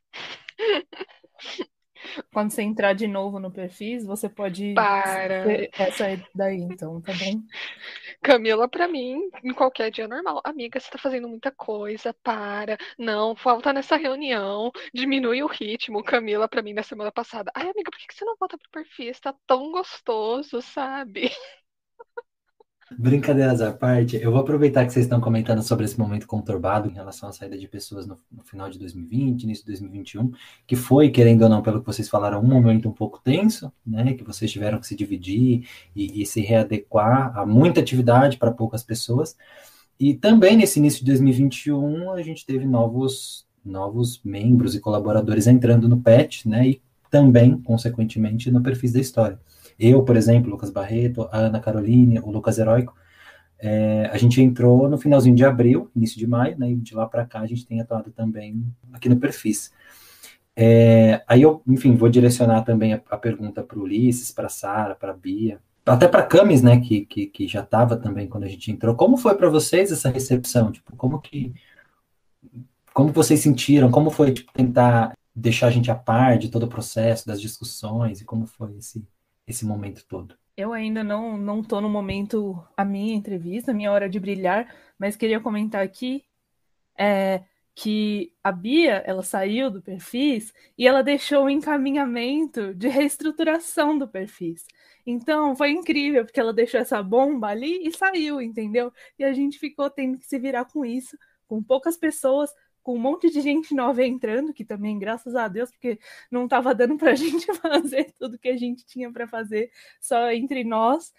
Quando você entrar de novo no Perfis, você pode
Para.
ser essa daí, então, tá bom?
Camila, pra mim, em qualquer dia normal. Amiga, você tá fazendo muita coisa, para. Não, falta nessa reunião, diminui o ritmo. Camila, pra mim, na semana passada. Ai, amiga, por que você não volta pro Perfis? Tá tão gostoso, sabe?
Brincadeiras à parte, eu vou aproveitar que vocês estão comentando sobre esse momento conturbado em relação à saída de pessoas no, no final de dois mil e vinte, início de dois mil e vinte e um, que foi, querendo ou não, pelo que vocês falaram, um momento um pouco tenso, né, que vocês tiveram que se dividir e, e se readequar a muita atividade para poucas pessoas. E também nesse início de dois mil e vinte e um, a gente teve novos, novos membros e colaboradores entrando no P E T, né, e também, consequentemente, no Perfis da História. Eu, por exemplo, Lucas Barreto, a Ana Caroline, o Lucas Heróico, é, a gente entrou no finalzinho de abril, início de maio, né, e de lá para cá a gente tem atuado também aqui no Perfis. É, aí eu, enfim, vou direcionar também a, a pergunta para o Ulisses, para a Sara, para a Bia, até para a Camis, né, que, que, que já estava também quando a gente entrou. Como foi para vocês essa recepção? Tipo, como que, como vocês sentiram? Como foi, tipo, tentar deixar a gente a par de todo o processo, das discussões, e como foi esse esse momento todo?
Eu ainda não não tô no momento, a minha entrevista, a minha hora de brilhar, mas queria comentar aqui é, que a Bia, ela saiu do Perfis e ela deixou um encaminhamento de reestruturação do Perfis. Então, foi incrível, porque ela deixou essa bomba ali e saiu, entendeu? E a gente ficou tendo que se virar com isso, com poucas pessoas, com um monte de gente nova entrando, que também, graças a Deus, porque não estava dando para a gente fazer tudo que a gente tinha para fazer só entre nós.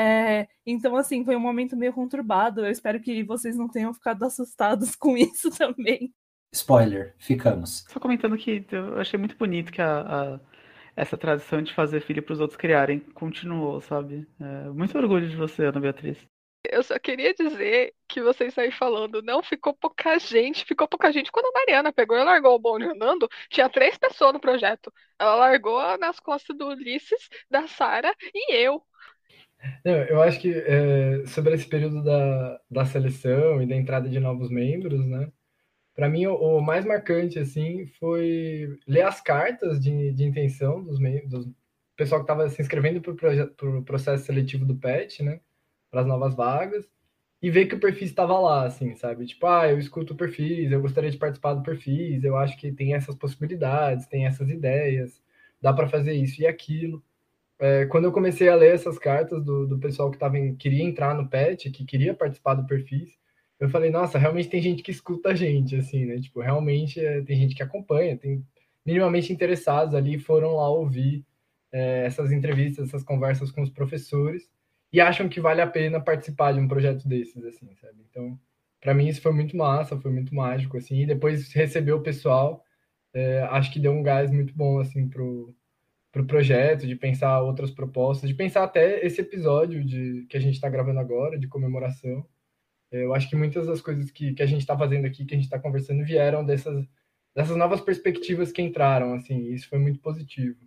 É, então, assim, foi um momento meio conturbado. Eu espero que vocês não tenham ficado assustados com isso também.
Spoiler, ficamos.
Só comentando que eu achei muito bonito que a, a, essa tradição de fazer filho para os outros criarem continuou, sabe? É, muito orgulho de você, Ana Beatriz.
Eu só queria dizer que vocês saíram falando, não, ficou pouca gente, ficou pouca gente. Quando a Mariana pegou e largou o bonde andando, tinha três pessoas no projeto. Ela largou nas costas do Ulisses, da Sara e eu.
Não, eu acho que é, sobre esse período da, da seleção e da entrada de novos membros, né? Para mim, o, o mais marcante, assim, foi ler as cartas de, de intenção dos membros, do pessoal que estava se inscrevendo para o processo seletivo do P E T, né? Para as novas vagas, e ver que o Perfis estava lá, assim, sabe? Tipo, ah, eu escuto o Perfis, eu gostaria de participar do Perfis, eu acho que tem essas possibilidades, tem essas ideias, dá para fazer isso e aquilo. É, quando eu comecei a ler essas cartas do, do pessoal que tava em, queria entrar no P E T, que queria participar do Perfis, eu falei, nossa, realmente tem gente que escuta a gente, assim, né? Tipo, realmente é, tem gente que acompanha, tem minimamente interessados ali, foram lá ouvir é, essas entrevistas, essas conversas com os professores, e acham que vale a pena participar de um projeto desses, assim, sabe? Então, para mim isso foi muito massa, foi muito mágico, assim, e depois receber o pessoal, é, acho que deu um gás muito bom, assim, pro, pro projeto, de pensar outras propostas, de pensar até esse episódio de, que a gente está gravando agora, de comemoração. É, eu acho que muitas das coisas que, que a gente está fazendo aqui, que a gente está conversando, vieram dessas, dessas novas perspectivas que entraram, assim, e isso foi muito positivo.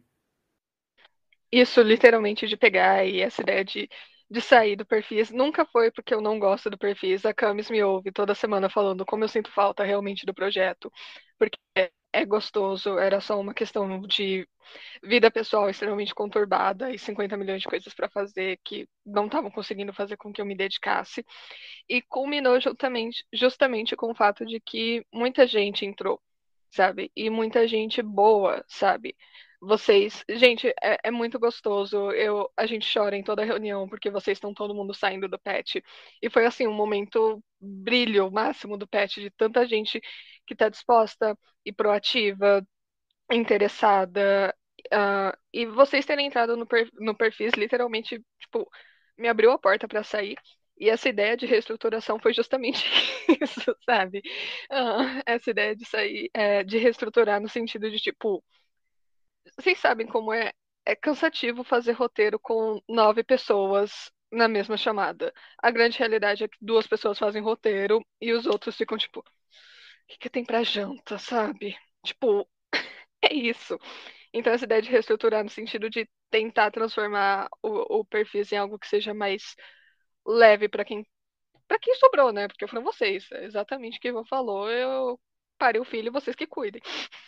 Isso, literalmente, de pegar e essa ideia de, de sair do Perfis, nunca foi porque eu não gosto do Perfis. A Camis me ouve toda semana falando como eu sinto falta realmente do projeto, porque é, é gostoso, era só uma questão de vida pessoal extremamente conturbada e cinquenta milhões de coisas para fazer que não estavam conseguindo fazer com que eu me dedicasse. E culminou justamente, justamente com o fato de que muita gente entrou, sabe? E muita gente boa, sabe? Vocês, gente, é, é muito gostoso. Eu, a gente chora em toda reunião porque vocês estão todo mundo saindo do P E T. E foi assim um momento brilho máximo do P E T de tanta gente que está disposta e proativa, interessada. Uh, e vocês terem entrado no, per, no Perfis literalmente, tipo, me abriu a porta para sair. E essa ideia de reestruturação foi justamente isso, sabe? Uh, essa ideia de sair, é, de reestruturar no sentido de tipo. Vocês sabem como é, é cansativo fazer roteiro com nove pessoas na mesma chamada. A grande realidade é que duas pessoas fazem roteiro e os outros ficam tipo, o que, que tem pra janta, sabe? Tipo, é isso. Então essa ideia de reestruturar no sentido de tentar transformar o, o perfil em algo que seja mais leve pra quem para quem sobrou, né? Porque foram vocês. É exatamente o que eu falou. Eu parei o filho, vocês que cuidem.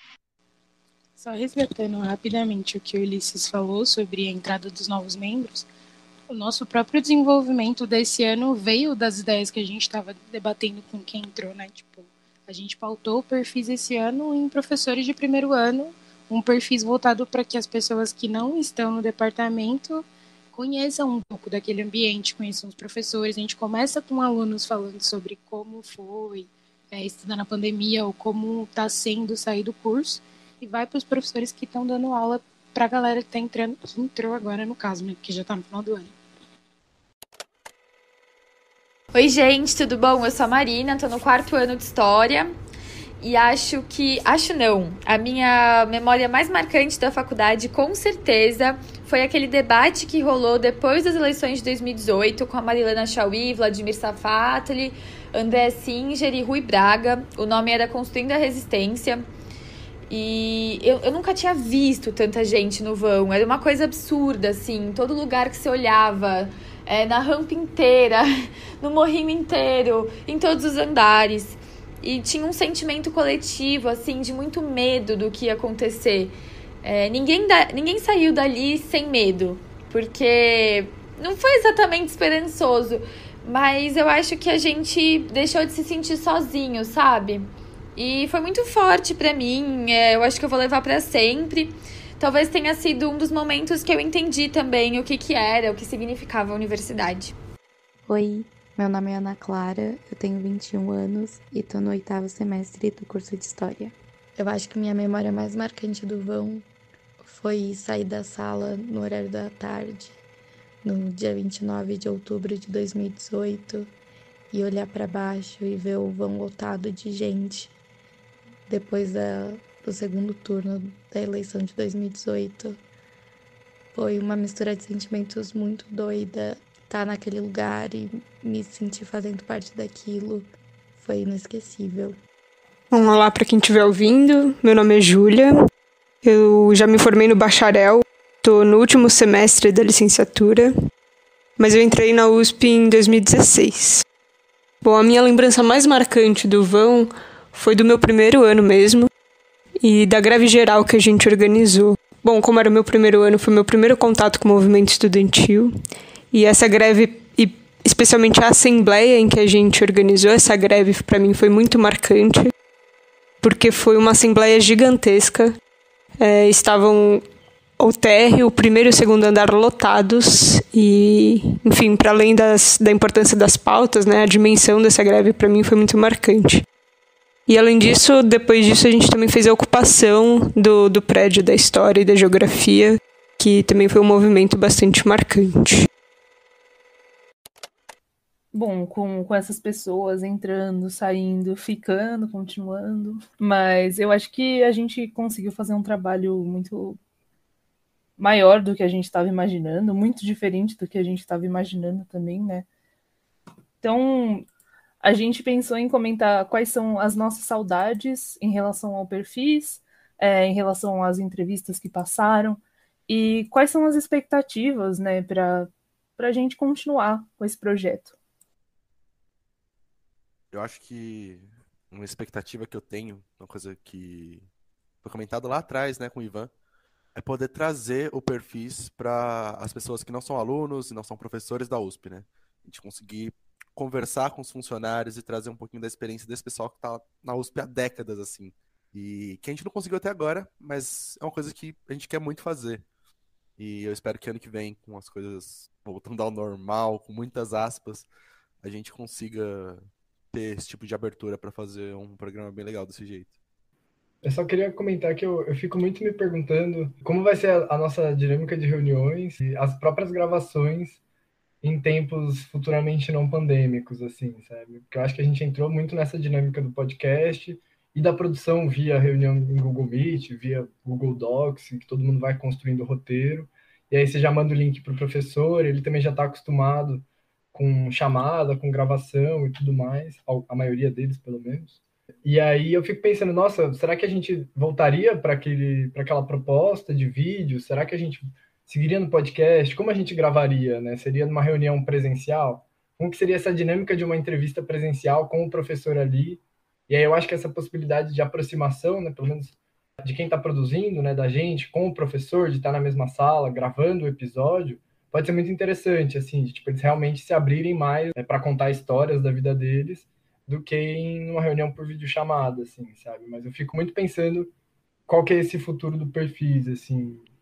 Só resgatando rapidamente o que o Ulisses falou sobre a entrada dos novos membros, o nosso próprio desenvolvimento desse ano veio das ideias que a gente estava debatendo com quem entrou, né? Tipo, a gente pautou o perfis esse ano em professores de primeiro ano, um perfil voltado para que as pessoas que não estão no departamento conheçam um pouco daquele ambiente, conheçam os professores. A gente começa com alunos falando sobre como foi é, estudar na pandemia ou como está sendo sair do curso, e vai para os professores que estão dando aula para a galera que, tá entrando, que entrou agora no caso, né, que já está no final do ano.
Oi, gente, tudo bom? Eu sou a Marina, tô no quarto ano de História e acho que... Acho não. A minha memória mais marcante da faculdade, com certeza, foi aquele debate que rolou depois das eleições de dois mil e dezoito com a Marilena Chaui, Vladimir Safatli, André Singer e Rui Braga. O nome era Construindo a Resistência. E eu, eu nunca tinha visto tanta gente no vão. Era uma coisa absurda, assim, em todo lugar que você olhava... É, na rampa inteira, no morrinho inteiro, em todos os andares. E tinha um sentimento coletivo, assim, de muito medo do que ia acontecer. É, ninguém, da, ninguém saiu dali sem medo, porque não foi exatamente esperançoso, mas eu acho que a gente deixou de se sentir sozinho, sabe? E foi muito forte pra mim, é, eu acho que eu vou levar pra sempre. Talvez tenha sido um dos momentos que eu entendi também o que, que era, o que significava a universidade.
Oi, meu nome é Ana Clara, eu tenho vinte e um anos e tô no oitavo semestre do curso de História. Eu acho que minha memória mais marcante do vão foi sair da sala no horário da tarde, no dia vinte e nove de outubro de dois mil e dezoito, e olhar para baixo e ver o vão lotado de gente depois da... do segundo turno da eleição de dois mil e dezoito. Foi uma mistura de sentimentos muito doida. Estar naquele lugar e me sentir fazendo parte daquilo foi inesquecível.
Bom, olá para quem estiver ouvindo. Meu nome é Júlia. Eu já me formei no bacharel. Estou no último semestre da licenciatura. Mas eu entrei na U S P em dois mil e dezesseis. Bom, a minha lembrança mais marcante do vão foi do meu primeiro ano mesmo, e da greve geral que a gente organizou. Bom, como era o meu primeiro ano, foi meu primeiro contato com o movimento estudantil, e essa greve, e especialmente a assembleia em que a gente organizou essa greve, para mim foi muito marcante, porque foi uma assembleia gigantesca. É, estavam o térreo, o primeiro e o segundo andar lotados, e, enfim, para além das, da importância das pautas, né, a dimensão dessa greve para mim foi muito marcante. E além disso, depois disso, a gente também fez a ocupação do, do prédio da História e da Geografia, que também foi um movimento bastante marcante.
Bom, com, com essas pessoas entrando, saindo, ficando, continuando. Mas eu acho que a gente conseguiu fazer um trabalho muito maior do que a gente estava imaginando, muito diferente do que a gente estava imaginando também, né? Então... a gente pensou em comentar quais são as nossas saudades em relação ao perfis, é, em relação às entrevistas que passaram, e quais são as expectativas, né, para a gente continuar com esse projeto.
Eu acho que uma expectativa que eu tenho, uma coisa que foi comentado lá atrás, né, com o Ivan, é poder trazer o perfis para as pessoas que não são alunos e não são professores da U S P, né? A gente conseguir conversar com os funcionários e trazer um pouquinho da experiência desse pessoal que está na U S P há décadas, assim. E que a gente não conseguiu até agora, mas é uma coisa que a gente quer muito fazer. E eu espero que ano que vem, com as coisas voltando ao normal, com muitas aspas, a gente consiga ter esse tipo de abertura para fazer um programa bem legal desse jeito.
Eu só queria comentar que eu, eu fico muito me perguntando como vai ser a, a nossa dinâmica de reuniões e as próprias gravações em tempos futuramente não pandêmicos, assim, sabe? Porque eu acho que a gente entrou muito nessa dinâmica do podcast e da produção via reunião em Google Meet, via Google Docs, que todo mundo vai construindo o roteiro, e aí você já manda o link para o professor, ele também já está acostumado com chamada, com gravação e tudo mais, a maioria deles, pelo menos. E aí eu fico pensando, nossa, será que a gente voltaria para aquele, para aquela proposta de vídeo? Será que a gente seguiria no podcast? Como a gente gravaria, né? Seria numa reunião presencial? Como que seria essa dinâmica de uma entrevista presencial com o professor ali? E aí eu acho que essa possibilidade de aproximação, né, pelo menos de quem está produzindo, né, da gente, com o professor, de estar na mesma sala, gravando o episódio, pode ser muito interessante, assim, de tipo, eles realmente se abrirem mais, né, para contar histórias da vida deles, do que em uma reunião por videochamada, assim, sabe? Mas eu fico muito pensando qual que é esse futuro do Perfis, assim.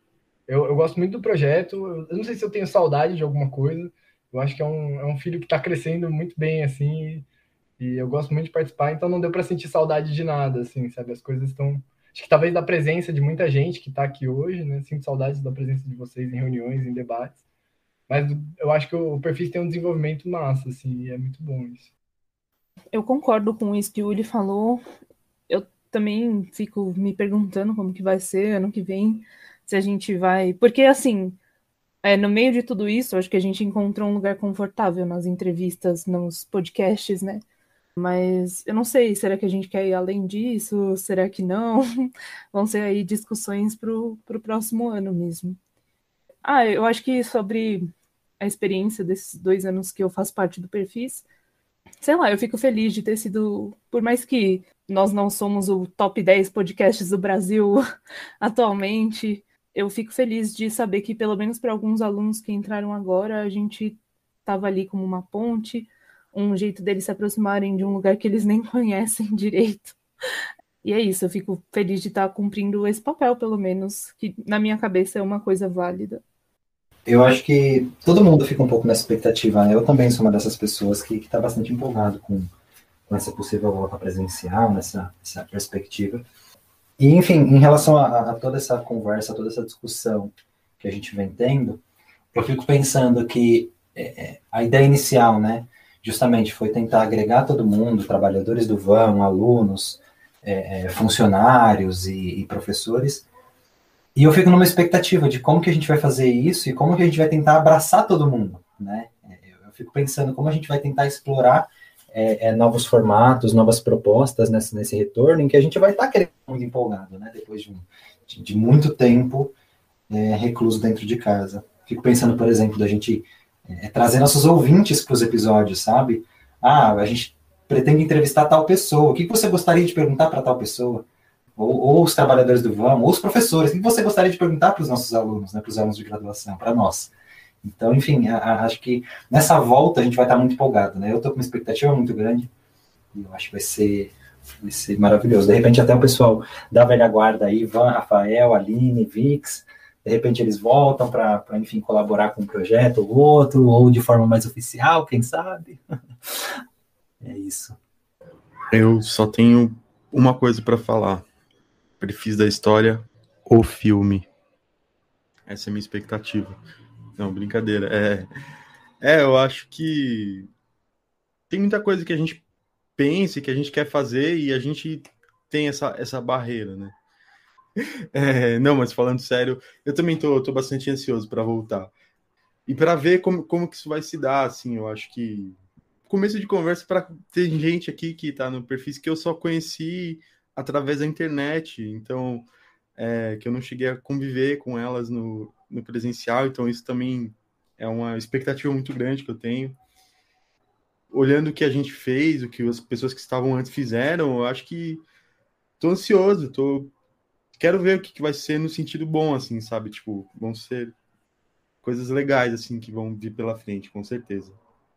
Eu, eu gosto muito do projeto, eu não sei se eu tenho saudade de alguma coisa, eu acho que é um, é um filho que está crescendo muito bem, assim, e, e eu gosto muito de participar, então não deu para sentir saudade de nada, assim, sabe? As coisas estão... Acho que talvez da presença de muita gente que está aqui hoje, né? Sinto saudades da presença de vocês em reuniões, em debates, mas eu acho que o Perfis tem um desenvolvimento massa, assim, e é muito bom isso.
Eu concordo com isso que o Uli falou. Eu também fico me perguntando como que vai ser ano que vem, se a gente vai... Porque, assim, é, no meio de tudo isso, acho que a gente encontrou um lugar confortável nas entrevistas, nos podcasts, né? Mas eu não sei, será que a gente quer ir além disso? Será que não? Vão ser aí discussões pro, pro próximo ano mesmo. Ah, eu acho que sobre a experiência desses dois anos que eu faço parte do Perfis, sei lá, eu fico feliz de ter sido, por mais que nós não somos o top dez podcasts do Brasil atualmente, eu fico feliz de saber que, pelo menos para alguns alunos que entraram agora, a gente estava ali como uma ponte, um jeito deles se aproximarem de um lugar que eles nem conhecem direito. E é isso, eu fico feliz de estar cumprindo esse papel, pelo menos, que na minha cabeça é uma coisa válida.
Eu acho que todo mundo fica um pouco nessa expectativa, né? Eu também sou uma dessas pessoas que está bastante empolgado com, com essa possível volta presencial, nessa, nessa perspectiva. E, enfim, em relação a, a toda essa conversa, toda essa discussão que a gente vem tendo, eu fico pensando que é, a ideia inicial, né, justamente foi tentar agregar todo mundo, trabalhadores do vão, alunos, é, é, funcionários e, e professores. E eu fico numa expectativa de como que a gente vai fazer isso e como que a gente vai tentar abraçar todo mundo, né? Eu fico pensando como a gente vai tentar explorar é, é, novos formatos, novas propostas nesse, nesse retorno, em que a gente vai estar tá querendo muito empolgado, né? Depois de, um, de, de muito tempo é, recluso dentro de casa. Fico pensando, por exemplo, da gente é, trazer nossos ouvintes para os episódios, sabe? Ah, a gente pretende entrevistar tal pessoa. O que você gostaria de perguntar para tal pessoa? Ou, ou os trabalhadores do vão, ou os professores. O que você gostaria de perguntar para os nossos alunos, né, para os alunos de graduação, para nós? Então, enfim, a, a, acho que nessa volta a gente vai estar muito empolgado, né? Eu estou com uma expectativa muito grande e eu acho que vai ser, vai ser maravilhoso. De repente, até o pessoal da velha guarda aí, Ivan, Rafael, Aline, Vix, de repente eles voltam para, enfim, colaborar com um projeto ou outro, ou de forma mais oficial, quem sabe? É isso.
Eu só tenho uma coisa para falar. Perfis da História, o filme. Essa é a minha expectativa. Não, brincadeira. É, é, eu acho que tem muita coisa que a gente pensa e que a gente quer fazer e a gente tem essa, essa barreira, né? É, não, mas falando sério, eu também tô, tô bastante ansioso para voltar. E para ver como, como que isso vai se dar, assim, eu acho que começo de conversa para ter gente aqui que tá no Perfis que eu só conheci através da internet, então é, que eu não cheguei a conviver com elas no, no presencial, então isso também é uma expectativa muito grande que eu tenho. Olhando o que a gente fez, o que as pessoas que estavam antes fizeram, eu acho que tô ansioso, tô... quero ver o que, que vai ser no sentido bom, assim, sabe? Tipo, vão ser coisas legais, assim, que vão vir pela frente, com certeza.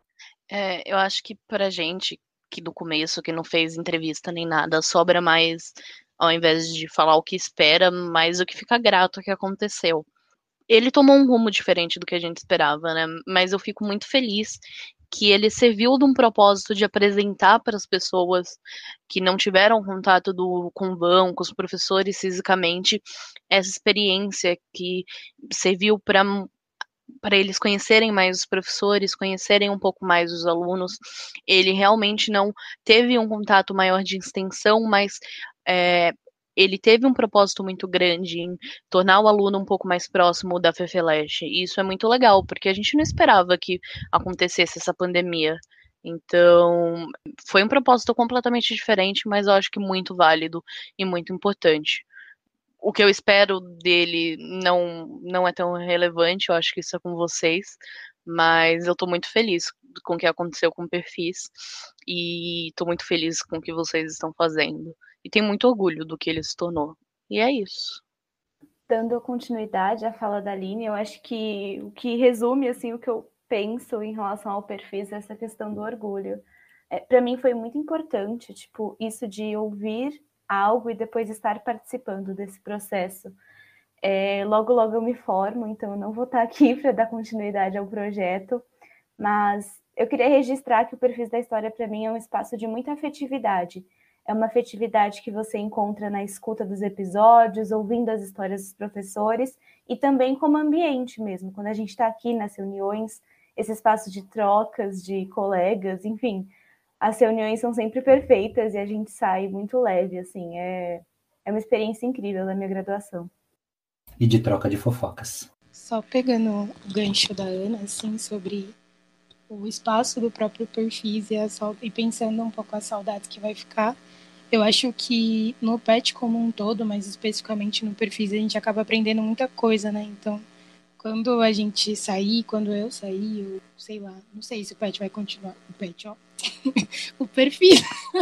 É, eu acho que pra gente, que do começo, que não fez entrevista nem nada, sobra mais, ao invés de falar o que espera, mais o que fica grato que aconteceu. Ele tomou um rumo diferente do que a gente esperava, né? Mas eu fico muito feliz que ele serviu de um propósito de apresentar para as pessoas que não tiveram contato do, com o vão, com os professores fisicamente, essa experiência que serviu para para eles conhecerem mais os professores, conhecerem um pouco mais os alunos. Ele realmente não teve um contato maior de extensão, mas é, ele teve um propósito muito grande em tornar o aluno um pouco mais próximo da FEFELESH. E isso é muito legal, porque a gente não esperava que acontecesse essa pandemia. Então, foi um propósito completamente diferente, mas eu acho que muito válido e muito importante. O que eu espero dele não, não é tão relevante, eu acho que isso é com vocês, mas eu tô muito feliz com o que aconteceu com o Perfis e tô muito feliz com o que vocês estão fazendo. E tenho muito orgulho do que ele se tornou. E é isso.
Dando continuidade à fala da Aline, eu acho que o que resume assim, o que eu penso em relação ao Perfis é essa questão do orgulho. É, para mim foi muito importante, tipo, isso de ouvir algo e depois estar participando desse processo. É, logo, logo eu me formo, então eu não vou estar aqui para dar continuidade ao projeto, mas eu queria registrar que o Perfis da História, para mim, é um espaço de muita afetividade. É uma afetividade que você encontra na escuta dos episódios, ouvindo as histórias dos professores, e também como ambiente mesmo. Quando a gente está aqui nas reuniões, esse espaço de trocas, de colegas, enfim, as reuniões são sempre perfeitas e a gente sai muito leve, assim, é, é uma experiência incrível da minha graduação.
E de troca de fofocas.
Só pegando o gancho da Ana, assim, sobre o espaço do próprio Perfis e, a, e pensando um pouco as saudades que vai ficar, eu acho que no P E T como um todo, mas especificamente no Perfis, a gente acaba aprendendo muita coisa, né? Então, quando a gente sair, quando eu sair, eu sei lá, não sei se o P E T vai continuar. O P E T, ó. O Perfis.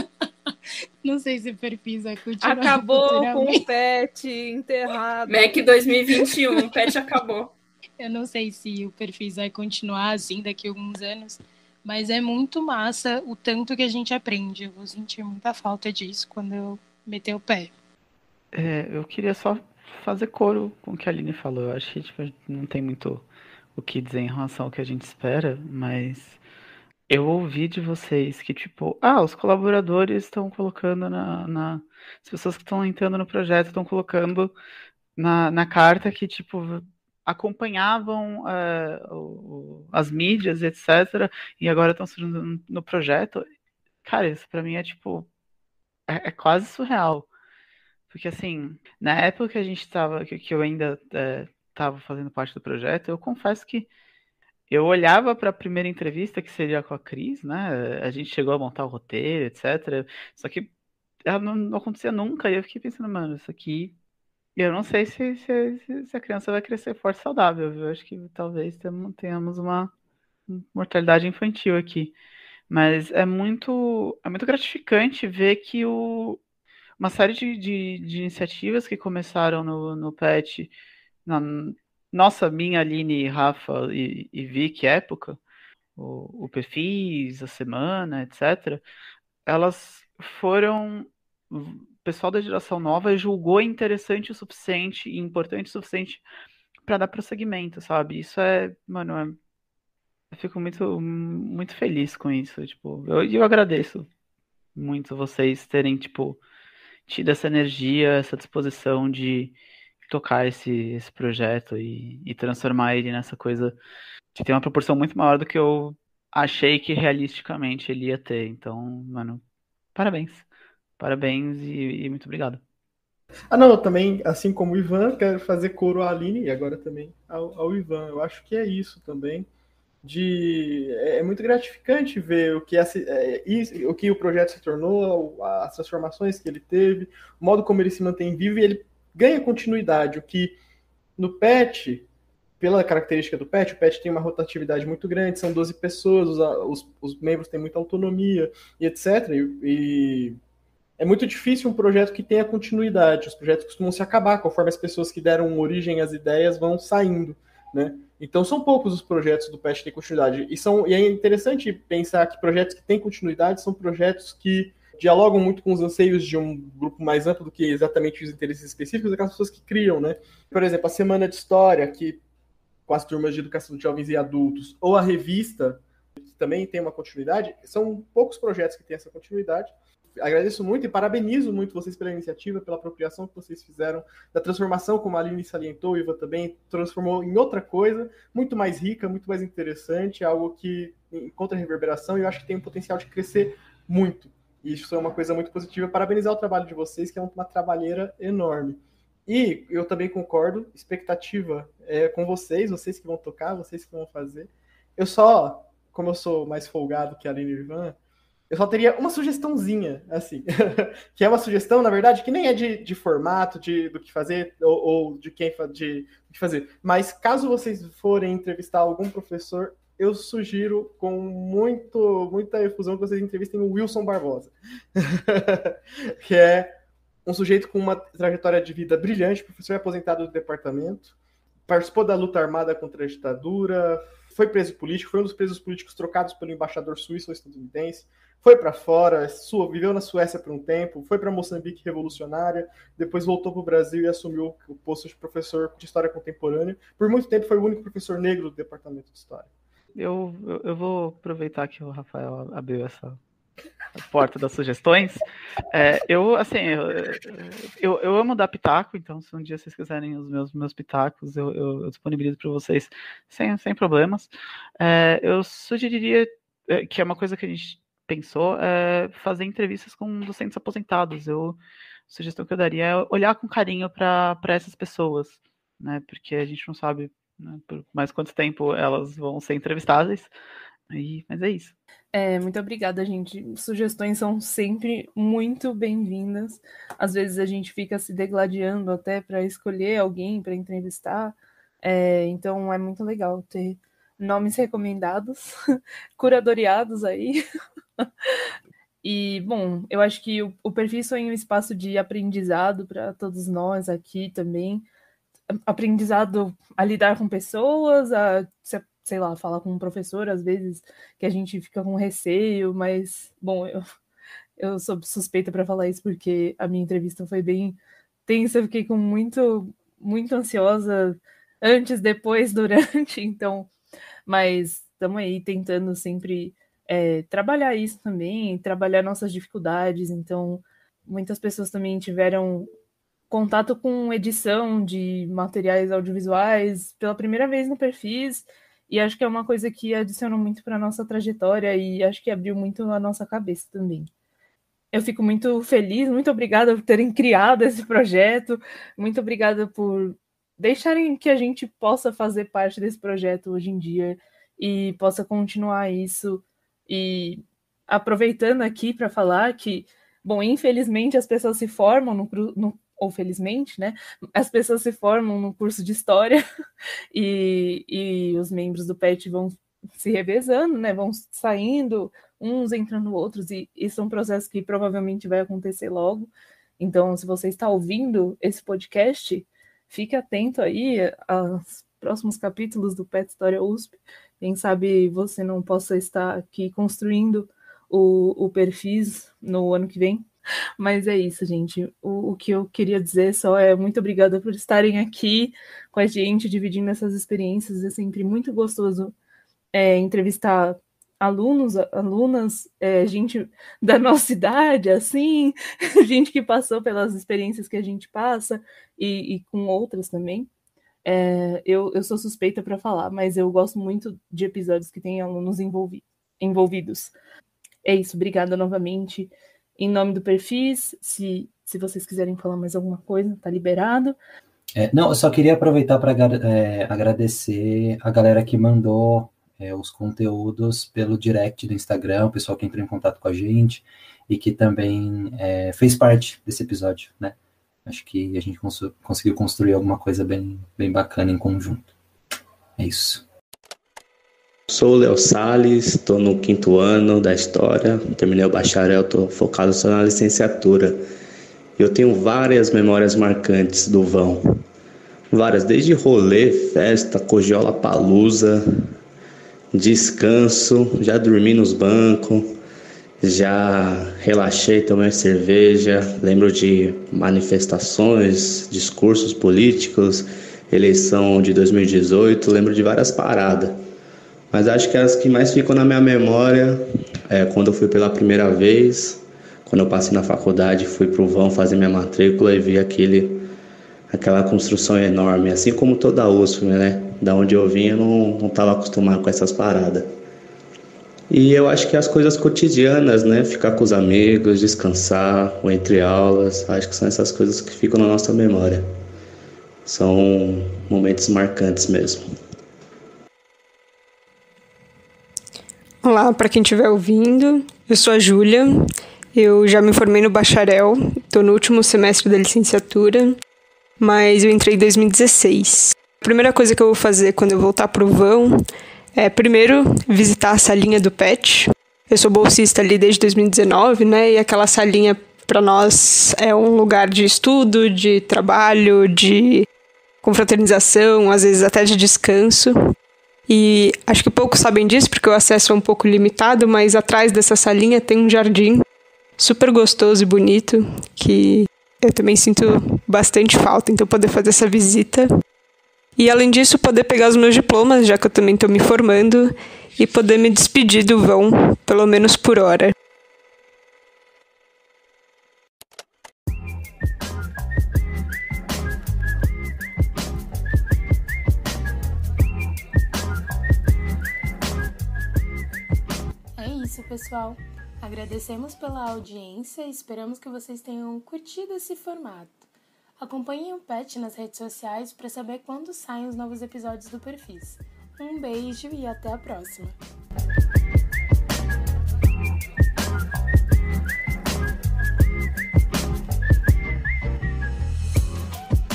Não sei se o Perfis vai continuar.
Acabou com o P E T enterrado.
M E C dois mil e vinte e um, o P E T acabou.
Eu não sei se o Perfis vai continuar assim daqui a alguns anos, mas é muito massa o tanto que a gente aprende. Eu vou sentir muita falta disso quando eu meter o pé.
É, eu queria só fazer coro com o que a Aline falou. Eu acho que tipo, não tem muito o que dizer em relação ao que a gente espera, mas eu ouvi de vocês que, tipo, ah, os colaboradores estão colocando na, na... As pessoas que estão entrando no projeto estão colocando na, na carta que, tipo, acompanhavam é, o, as mídias, etcétera, e agora estão surgindo no, no projeto. Cara, isso pra mim é, tipo, é, é quase surreal. Porque, assim, na época que a gente tava, que, que eu ainda é, tava fazendo parte do projeto, eu confesso que eu olhava para a primeira entrevista, que seria com a Cris, né? A gente chegou a montar o roteiro, etcétera. Só que ela não, não acontecia nunca. E eu fiquei pensando, mano, isso aqui. Eu não sei se, se, se a criança vai crescer forte e saudável, viu? Eu acho que talvez tenhamos uma mortalidade infantil aqui. Mas é muito, é muito gratificante ver que o, uma série de, de, de iniciativas que começaram no, no P E T, na nossa, minha, Aline, Rafa e, e Vicky, época, o, o Perfis, a Semana, etcétera, elas foram... O pessoal da geração nova julgou interessante o suficiente e importante o suficiente para dar prosseguimento, sabe? Isso é, mano, é, eu fico muito, muito feliz com isso, tipo, eu, eu agradeço muito vocês terem, tipo, tido essa energia, essa disposição de tocar esse, esse projeto e, e transformar ele nessa coisa que tem uma proporção muito maior do que eu achei que realisticamente ele ia ter. Então, mano, parabéns. Parabéns e, e muito obrigado.
Ah, não, eu também, assim como o Ivan, quero fazer coro à Aline e agora também ao, ao Ivan. Eu acho que é isso também. De, é, é muito gratificante ver o que, essa, é, isso, o que o projeto se tornou, as transformações que ele teve, o modo como ele se mantém vivo e ele ganha continuidade. O que no P E T, pela característica do P E T, o P E T tem uma rotatividade muito grande, são doze pessoas, os, os, os membros têm muita autonomia e etcétera. E, e é muito difícil um projeto que tenha continuidade. Os projetos costumam se acabar conforme as pessoas que deram origem às ideias vão saindo, né? Então são poucos os projetos do P E T que têm continuidade. E, são, e é interessante pensar que projetos que têm continuidade são projetos que dialogam muito com os anseios de um grupo mais amplo do que exatamente os interesses específicos daquelas pessoas que criam, né? Por exemplo, a Semana de História, que com as turmas de educação de jovens e adultos, ou a revista, que também tem uma continuidade, são poucos projetos que têm essa continuidade. Agradeço muito e parabenizo muito vocês pela iniciativa, pela apropriação que vocês fizeram, da transformação, como a Aline salientou, o Ivan também transformou em outra coisa, muito mais rica, muito mais interessante, algo que encontra reverberação e eu acho que tem um potencial de crescer muito. E isso é uma coisa muito positiva. Parabenizar o trabalho de vocês, que é uma trabalheira enorme. E eu também concordo, expectativa é com vocês, vocês que vão tocar, vocês que vão fazer. Eu só, como eu sou mais folgado que a Aline e o Ivan, eu só teria uma sugestãozinha, assim, que é uma sugestão, na verdade, que nem é de, de formato, de, do que fazer, ou, ou de quem de, de fazer. Mas caso vocês forem entrevistar algum professor, eu sugiro com muito, muita efusão que vocês entrevistem o Wilson Barbosa, que é um sujeito com uma trajetória de vida brilhante, professor aposentado do departamento, participou da luta armada contra a ditadura, foi preso político, foi um dos presos políticos trocados pelo embaixador suíço ou estadunidense,
foi para fora, sua, viveu na Suécia por um tempo, foi para Moçambique revolucionária, depois voltou para o Brasil e assumiu o posto de professor de História Contemporânea. Por muito tempo foi o único professor negro do Departamento de História.
Eu, eu, eu vou aproveitar que o Rafael abriu essa porta das sugestões. É, eu, assim, eu, eu, eu amo dar pitaco, então se um dia vocês quiserem os meus, meus pitacos, eu, eu, eu disponibilizo para vocês sem, sem problemas. É, eu sugeriria, que é uma coisa que a gente pensou, é fazer entrevistas com docentes aposentados. Eu, a sugestão que eu daria é olhar com carinho para essas pessoas, né, porque a gente não sabe, né, por mais quanto tempo elas vão ser entrevistáveis, e, mas é isso.
É, muito obrigada, gente. Sugestões são sempre muito bem-vindas. Às vezes a gente fica se degladiando até para escolher alguém para entrevistar, é, então é muito legal ter nomes recomendados, curadoreados aí. E, bom, eu acho que o, o Perfis foi um espaço de aprendizado para todos nós aqui também. Aprendizado a lidar com pessoas, a, sei lá, falar com um professor, às vezes, que a gente fica com receio, mas, bom, eu, eu sou suspeita para falar isso porque a minha entrevista foi bem tensa, eu fiquei com muito, muito ansiosa antes, depois, durante, então, mas estamos aí tentando sempre é, trabalhar isso também, trabalhar nossas dificuldades, então, muitas pessoas também tiveram contato com edição de materiais audiovisuais pela primeira vez no Perfis, e acho que é uma coisa que adicionou muito para a nossa trajetória e acho que abriu muito a nossa cabeça também. Eu fico muito feliz, muito obrigada por terem criado esse projeto, muito obrigada por deixarem que a gente possa fazer parte desse projeto hoje em dia e possa continuar isso. E aproveitando aqui para falar que, bom, infelizmente as pessoas se formam no, no ou felizmente, né, as pessoas se formam no curso de História e, e os membros do P E T vão se revezando, né, vão saindo, uns entrando outros, e isso é um processo que provavelmente vai acontecer logo. Então, se você está ouvindo esse podcast, fique atento aí aos próximos capítulos do P E T História U S P. Quem sabe você não possa estar aqui construindo o, o Perfis no ano que vem. Mas é isso, gente. O, o que eu queria dizer só é muito obrigada por estarem aqui com a gente, dividindo essas experiências. É sempre muito gostoso é, entrevistar alunos, alunas, é, gente da nossa idade, assim, gente que passou pelas experiências que a gente passa e, e com outras também. É, eu, eu sou suspeita para falar, mas eu gosto muito de episódios que têm alunos envolvi- envolvidos. É isso, obrigada novamente. Em nome do Perfis, se, se vocês quiserem falar mais alguma coisa, tá liberado.
É, não, eu só queria aproveitar para é, agradecer a galera que mandou é, os conteúdos pelo direct do Instagram, o pessoal que entrou em contato com a gente e que também é, fez parte desse episódio, né? Acho que a gente cons- conseguiu construir alguma coisa bem, bem bacana em conjunto. É isso.
Sou o Léo Salles, estou no quinto ano da História, terminei o bacharel, estou focado só na licenciatura. Eu tenho várias memórias marcantes do vão. Várias, desde rolê, festa, cogiola palusa, descanso, já dormi nos bancos, já relaxei, tomei cerveja, lembro de manifestações, discursos políticos, eleição de dois mil e dezoito, lembro de várias paradas. Mas acho que as que mais ficam na minha memória é quando eu fui pela primeira vez, quando eu passei na faculdade, fui pro vão fazer minha matrícula e vi aquele, aquela construção enorme, assim como toda a U S P, né? Da onde eu vim, eu não estava acostumado com essas paradas. E eu acho que as coisas cotidianas, né? Ficar com os amigos, descansar, ou entre aulas, acho que são essas coisas que ficam na nossa memória. São momentos marcantes mesmo.
Olá, para quem estiver ouvindo, eu sou a Júlia, eu já me formei no bacharel, estou no último semestre da licenciatura, mas eu entrei em dois mil e dezesseis. A primeira coisa que eu vou fazer quando eu voltar pro vão é, primeiro, visitar a salinha do P E T. Eu sou bolsista ali desde dois mil e dezenove, né, e aquela salinha para nós é um lugar de estudo, de trabalho, de confraternização, às vezes até de descanso. E acho que poucos sabem disso, porque o acesso é um pouco limitado, mas atrás dessa salinha tem um jardim super gostoso e bonito, que eu também sinto bastante falta, então poder fazer essa visita. E além disso, poder pegar os meus diplomas, já que eu também estou me formando, e poder me despedir do vão, pelo menos por hora.
É isso, pessoal. Agradecemos pela audiência e esperamos que vocês tenham curtido esse formato. Acompanhem o Pet nas redes sociais para saber quando saem os novos episódios do Perfis. Um beijo e até a próxima!